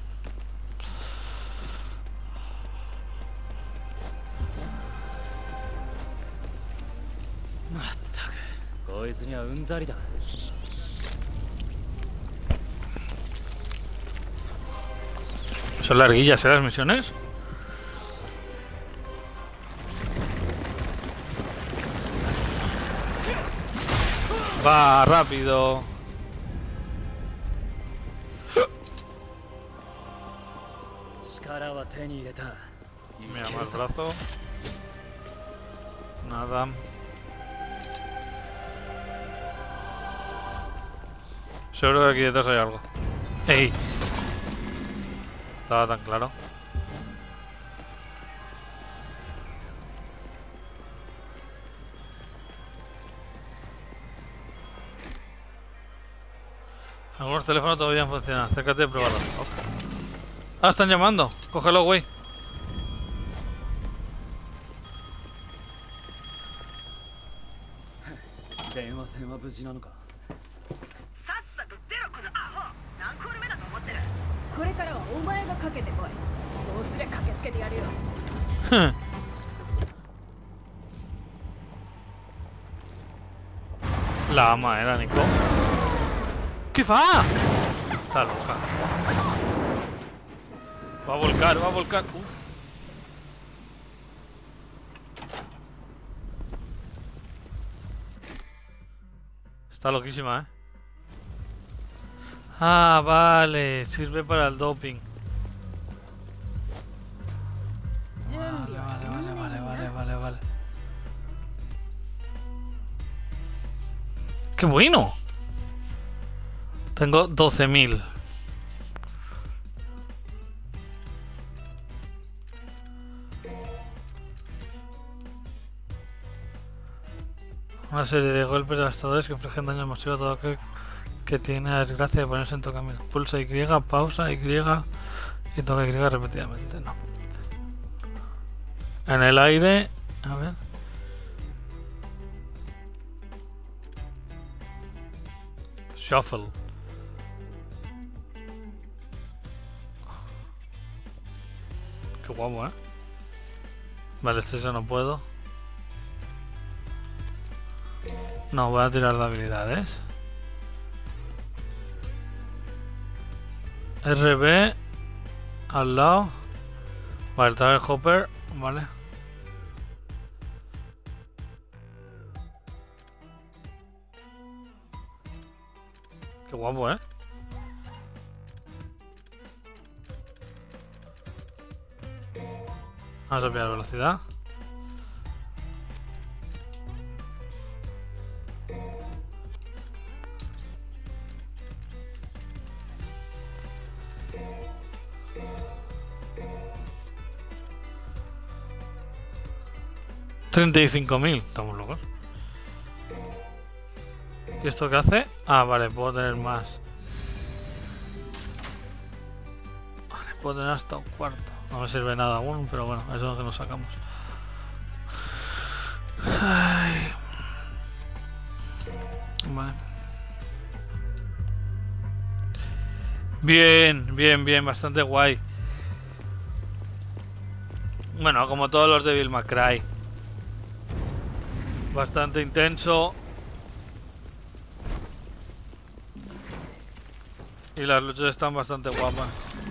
まったく、こいつにはうんざりだ。 Son larguillas, ¿eh? Las misiones. Va, rápido. Mira, más brazo. Nada. Seguro que aquí detrás hay algo. ¡Ey! Estaba tan claro. Algunos teléfonos todavía funcionan. Acércate y pruébalo. Ah, están llamando. Cógelo, güey. 電話線は無事なのか。 さっさと出ろこのアホ。何コール目だと思ってる。 これからはお前がかけてこい。そうすりゃ駆けつけてやるよ。 La ama era Nico. ¿Qué fa? Está loca. Va a volcar, va a volcar. Uf. Está loquísima, ¿eh? Ah, vale. Sirve para el doping. Vale. ¡Qué bueno! Tengo 12.000. Una serie de golpes devastadores que infligen daño masivo a todo aquel que tiene la desgracia de ponerse en tu camino. Pulsa Y, pausa Y y toca Y repetidamente. No. En el aire. A ver. Shuffle. Qué guapo, ¿eh? Vale, este ya no puedo. No, voy a tirar de habilidades. RB al lado. Vale, trae el hopper. Vale. Qué guapo, ¿eh? Vamos a pillar velocidad. $35.000. Estamos locos. ¿Y esto qué hace? Ah, vale, puedo tener más. Vale, puedo tener hasta un cuarto. No me sirve nada aún, pero bueno, eso es lo que nos sacamos. Ay. Vale. Bien, bastante guay. Bueno, como todos los de Devil May Cry. Bastante intenso. Y las luchas están bastante guapas.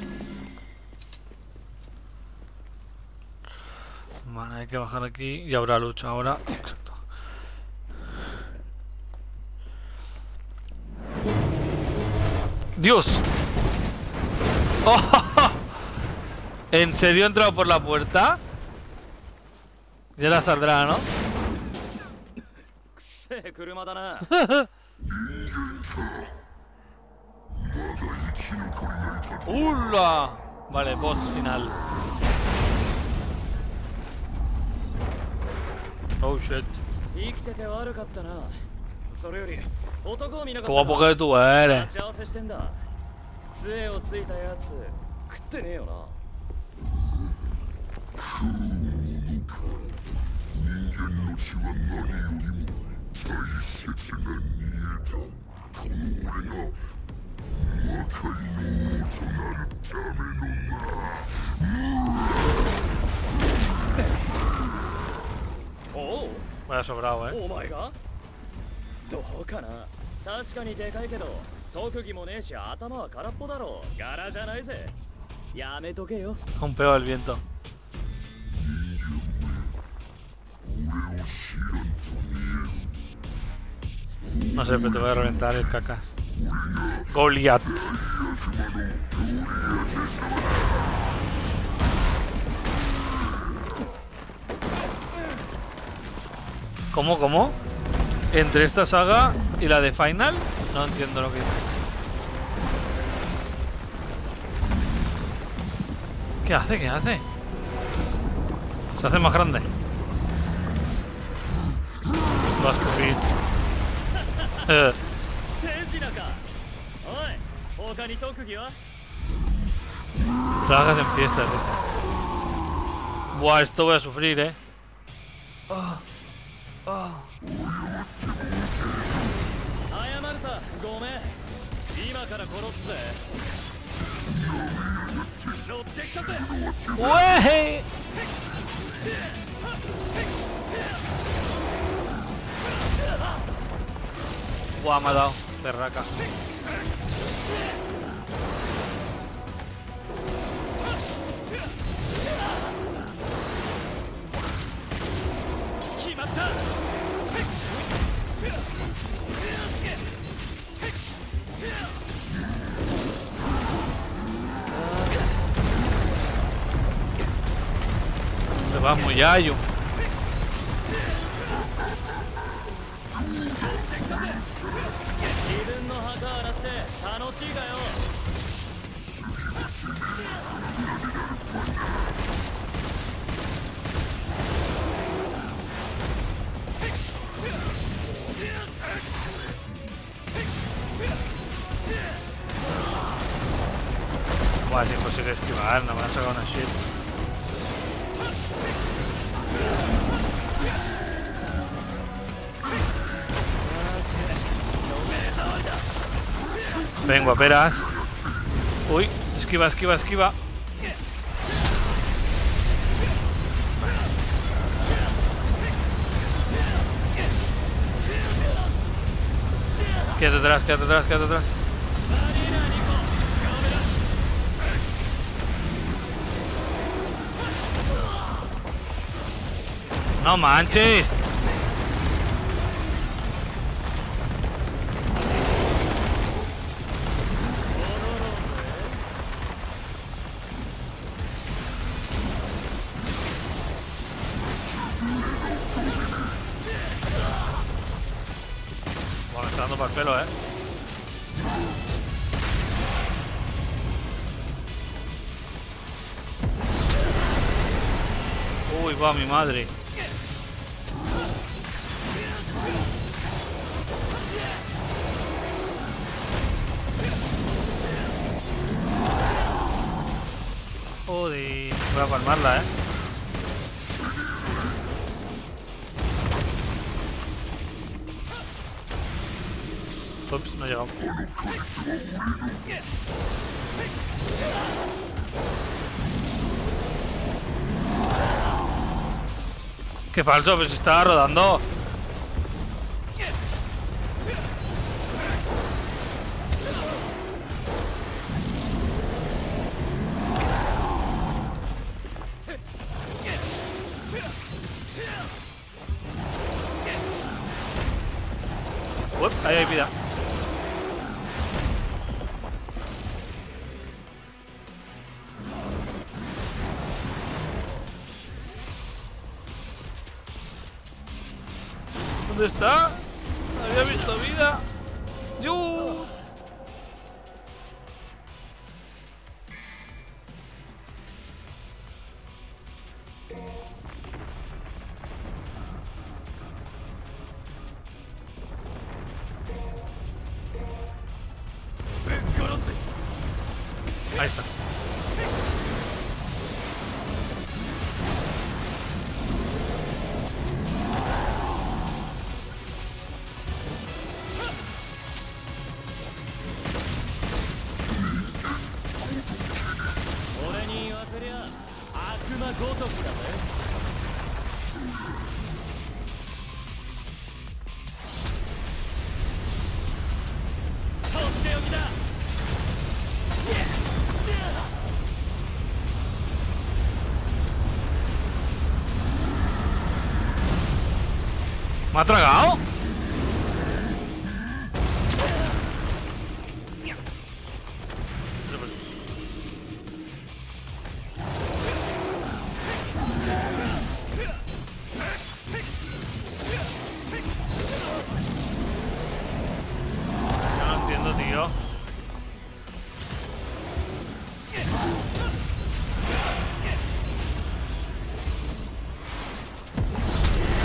Vale, hay que bajar aquí y habrá lucha ahora. Exacto. ¡Dios! ¡Oh! ¿En serio he entrado por la puerta? Ya la saldrá, ¿no? ¡Hula! Vale, boss final. Oh shit. Qué guapo que tú eres. Vaya sobrado, ¿eh? どうかな。確かにでかいけど特技もねえし頭は空っぽだろ。柄じゃないぜ。やめとけよ。 Un peo al viento. No sé, pero te voy a reventar el caca. Goliath. ¿Cómo? Entre esta saga y la de Final, no entiendo lo que dice. ¿Qué hace? Se hace más grande. Lo has cogido. 天使なんかおい他に特技は Trabajas en fiestas, dice. Buah, esto voy a sufrir, eh. 謝るさごめん今から殺すぜ乗ってきたぜ ¡Uey! Buah, me ha dado. Berraca. 決まった Te vas muy yayo. 自分の墓荒らして楽しいかよ Buah, es imposible esquivar, no me han sacado una shit. Vengo, aperas. Uy, esquiva. Quédate atrás. No manches. Bueno, me está dando para el pelo, Uy, va mi madre. Joder, voy a palmarla, Ups, no he llegado. Qué falso, pues estaba rodando. Ahí hay vida. ¿Dónde está? Había visto vida. ¡Yo! Ahí está. ¿Me ha tragado?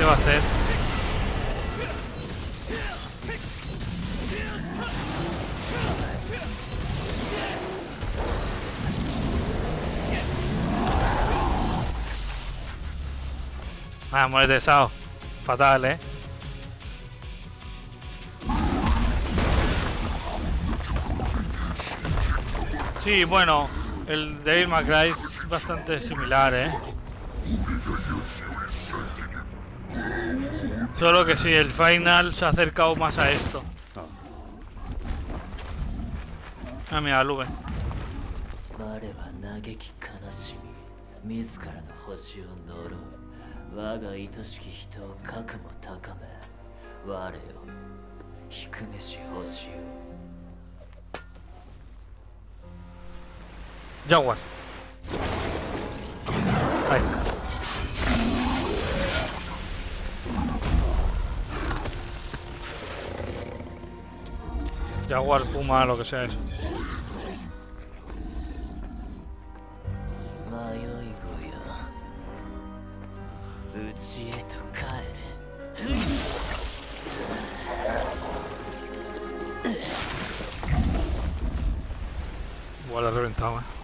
¿Qué va a hacer? Ah, muérete, Sao. Fatal, ¿eh? Sí, bueno, el Devil May Cry es bastante similar, ¿eh? Solo que sí, el final se ha acercado más a esto. Ah, mira, Lube. 我は嘆き悲しみ自らの星を呪う我が愛しき人を核も高め我よ低めし星よ Jaguar. Ahí está. Jaguar, Puma, lo que sea eso. 迷い子よ家へと帰れ Igual ha reventado, ¿eh?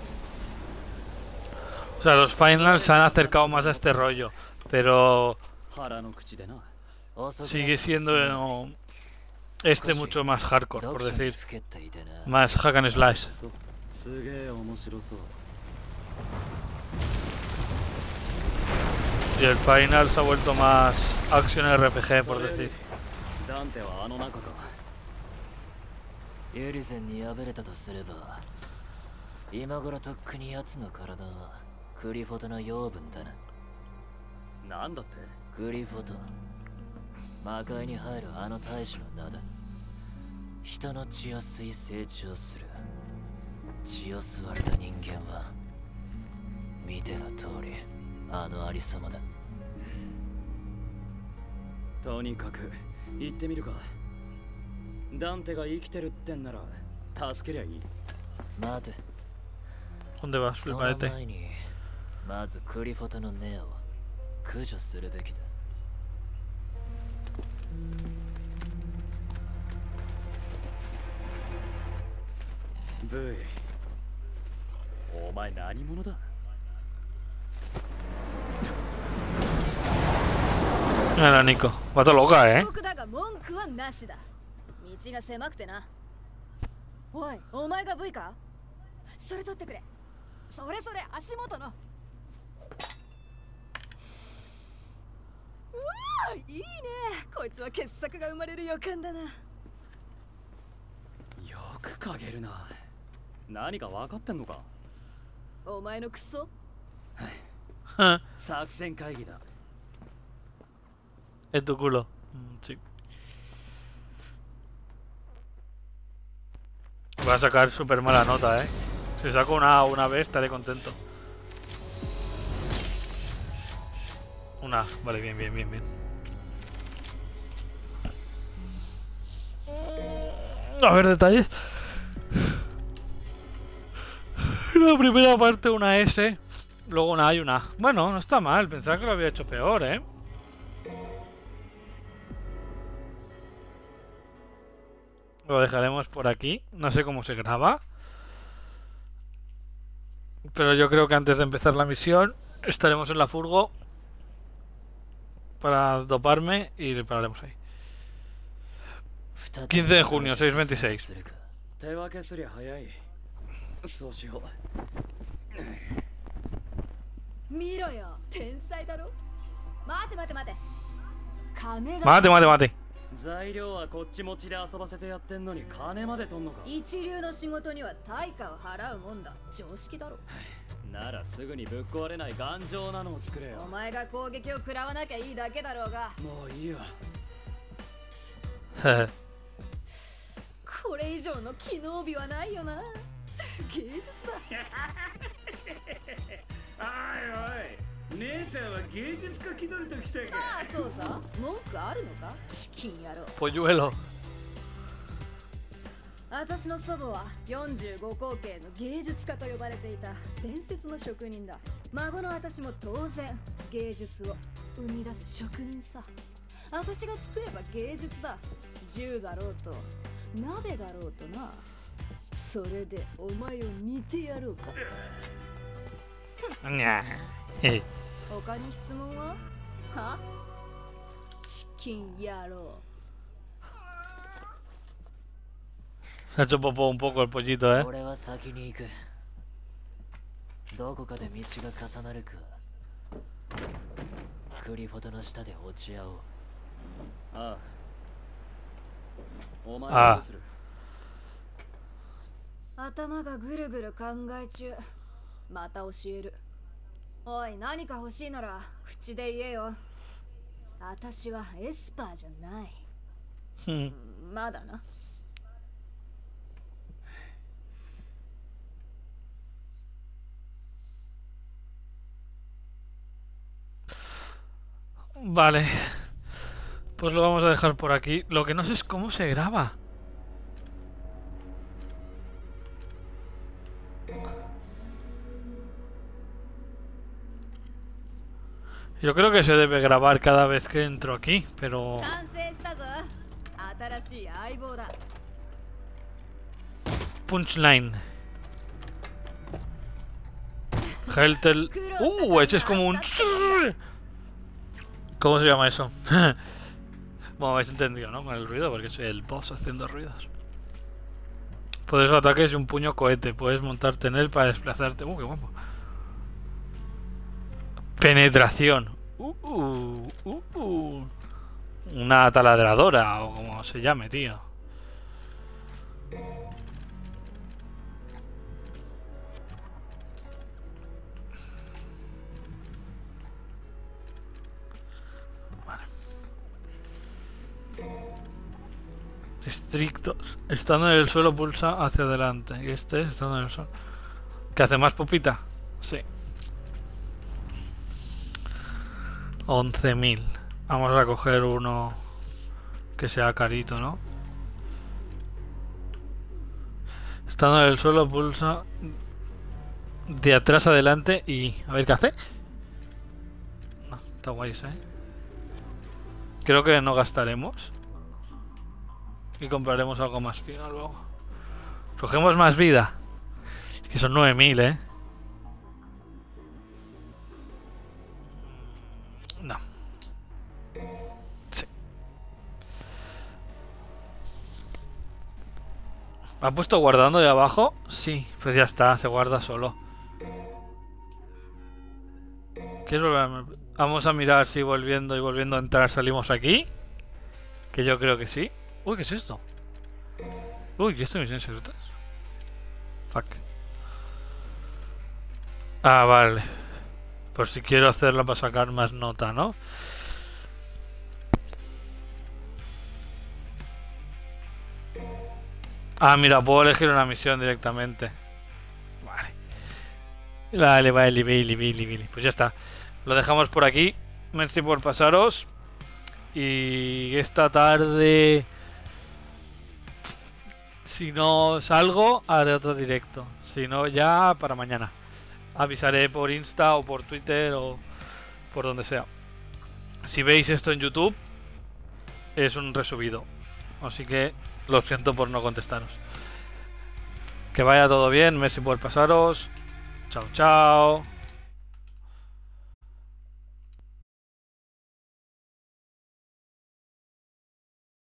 O sea, los finals se han acercado más a este rollo, pero 腹の口でな sigue siendo este mucho más hardcore, por decir, más hack and slash. すげえ面白そう Y el final se ha vuelto más action RPG, por decir. ダンテはあの中かユリゼンに敗れたとすれば今頃とっくに奴の体はクリフォトの養分だななんだってクリフォト魔界に入るあの大使の名だ人の血を吸い成長する血を吸われた人間は見ての通りあのありさまだとにかく行ってみるかダンテが生きてるってんなら助けりゃいい待て ¿Dónde vas, その flipate? 前にまずクリフォトの根を駆除するべきだブイお前何者だ Mira, Nico. Va todo loca, ¿eh? 僕だが文句はなしだ。道が狭くてな。おい、お前が V か？それ取ってくれ。それそれ足元の。うわあ、いいね。こいつは傑作が生まれる予感だな。 よく嗅げるな何か分かってんのかお前のクソ。 作戦会議だ En tu culo. Sí. Va a sacar súper mala nota, ¿eh? Si saco una A una vez estaré contento. Una. Vale, bien, bien, bien, bien. A ver, detalles. La primera parte una S, luego una A y una A. Bueno, no está mal. Pensaba que lo había hecho peor, ¿eh? Lo dejaremos por aquí. No sé cómo se graba. Pero yo creo que antes de empezar la misión estaremos en la furgo para doparme y repararemos ahí. 15 de junio, 6:26. 手分けすりゃ早いそうしよう見ろよ、天才だろ。待て待て待て。金が。 待て待て待て。 材料はこっち持ちで遊ばせてやってんのに金まで取んのか一流の仕事には対価を払うもんだ。常識だろ。 ならすぐにぶっ壊れない頑丈なのを作れよお前が攻撃を食らわなきゃいいだけだろうが。 もういいよこれ以上の機能美はないよな。芸術だ。 おいおい姉ちゃんは芸術家気取りときたいかああ、そうさ。文句あるのかチキン野郎。 Polluelo. 私の祖母は45口径の芸術家と呼ばれていた伝説の職人だ。孫の私も当然芸術を生み出す職人さ。私が作れば芸術だ。銃だろうと鍋だろうとな。それでお前を見てやろうか。他に質問は？は？チキン野郎。 Se ha hecho popó un poco el pollito, ¿eh? 俺は先に行く。どこかで道が重なるか。クリフォトの下で落ち合おう。 ああ。お前はどうする？ 頭がぐるぐる考え中。また教える。おい、何か欲しいなら口で言えよ。私はエスパーじゃない。まだな。 Vale, pues lo vamos a dejar por aquí. Lo que no sé es cómo se graba. Yo creo que se debe grabar cada vez que entro aquí, pero... Punchline. Heltel... ese es como un... ¿Cómo se llama eso? Bueno, habéis entendido, ¿no? Con el ruido, porque soy el boss haciendo ruidos. Poder de ataque es un puño cohete. Puedes montarte en él para desplazarte. ¡Qué guapo! Penetración. Una taladradora, o como se llame, tío. Estrictos. Estando en el suelo pulsa hacia adelante. Y este es estando en el suelo. ¿Qué hace más pupita? Sí. 11.000. Vamos a coger uno que sea carito, ¿no? Estando en el suelo pulsa de atrás adelante y... A ver qué hace. No, está guay ese, ¿eh? Creo que no gastaremos. Y compraremos algo más fino luego. Cogemos más vida. Es que son 9.000, ¿eh? No. Sí. ¿Ha puesto guardando de abajo? Sí, pues ya está, se guarda solo. ¿Quieres volver? Vamos a mirar si volviendo y volviendo a entrar salimos aquí. Que yo creo que sí. Uy, ¿qué es esto? Uy, ¿y esto misiones secretas? Fuck. Ah, vale. Por si quiero hacerla para sacar más nota, ¿no? Ah, mira, puedo elegir una misión directamente. Vale. Vale. Pues ya está. Lo dejamos por aquí. Merci por pasaros. Y esta tarde... Si no salgo, haré otro directo. Si no, ya para mañana. Avisaré por Insta o por Twitter o por donde sea. Si veis esto en YouTube, es un resubido. Así que lo siento por no contestaros. Que vaya todo bien. Merci por pasaros. Chao, chao.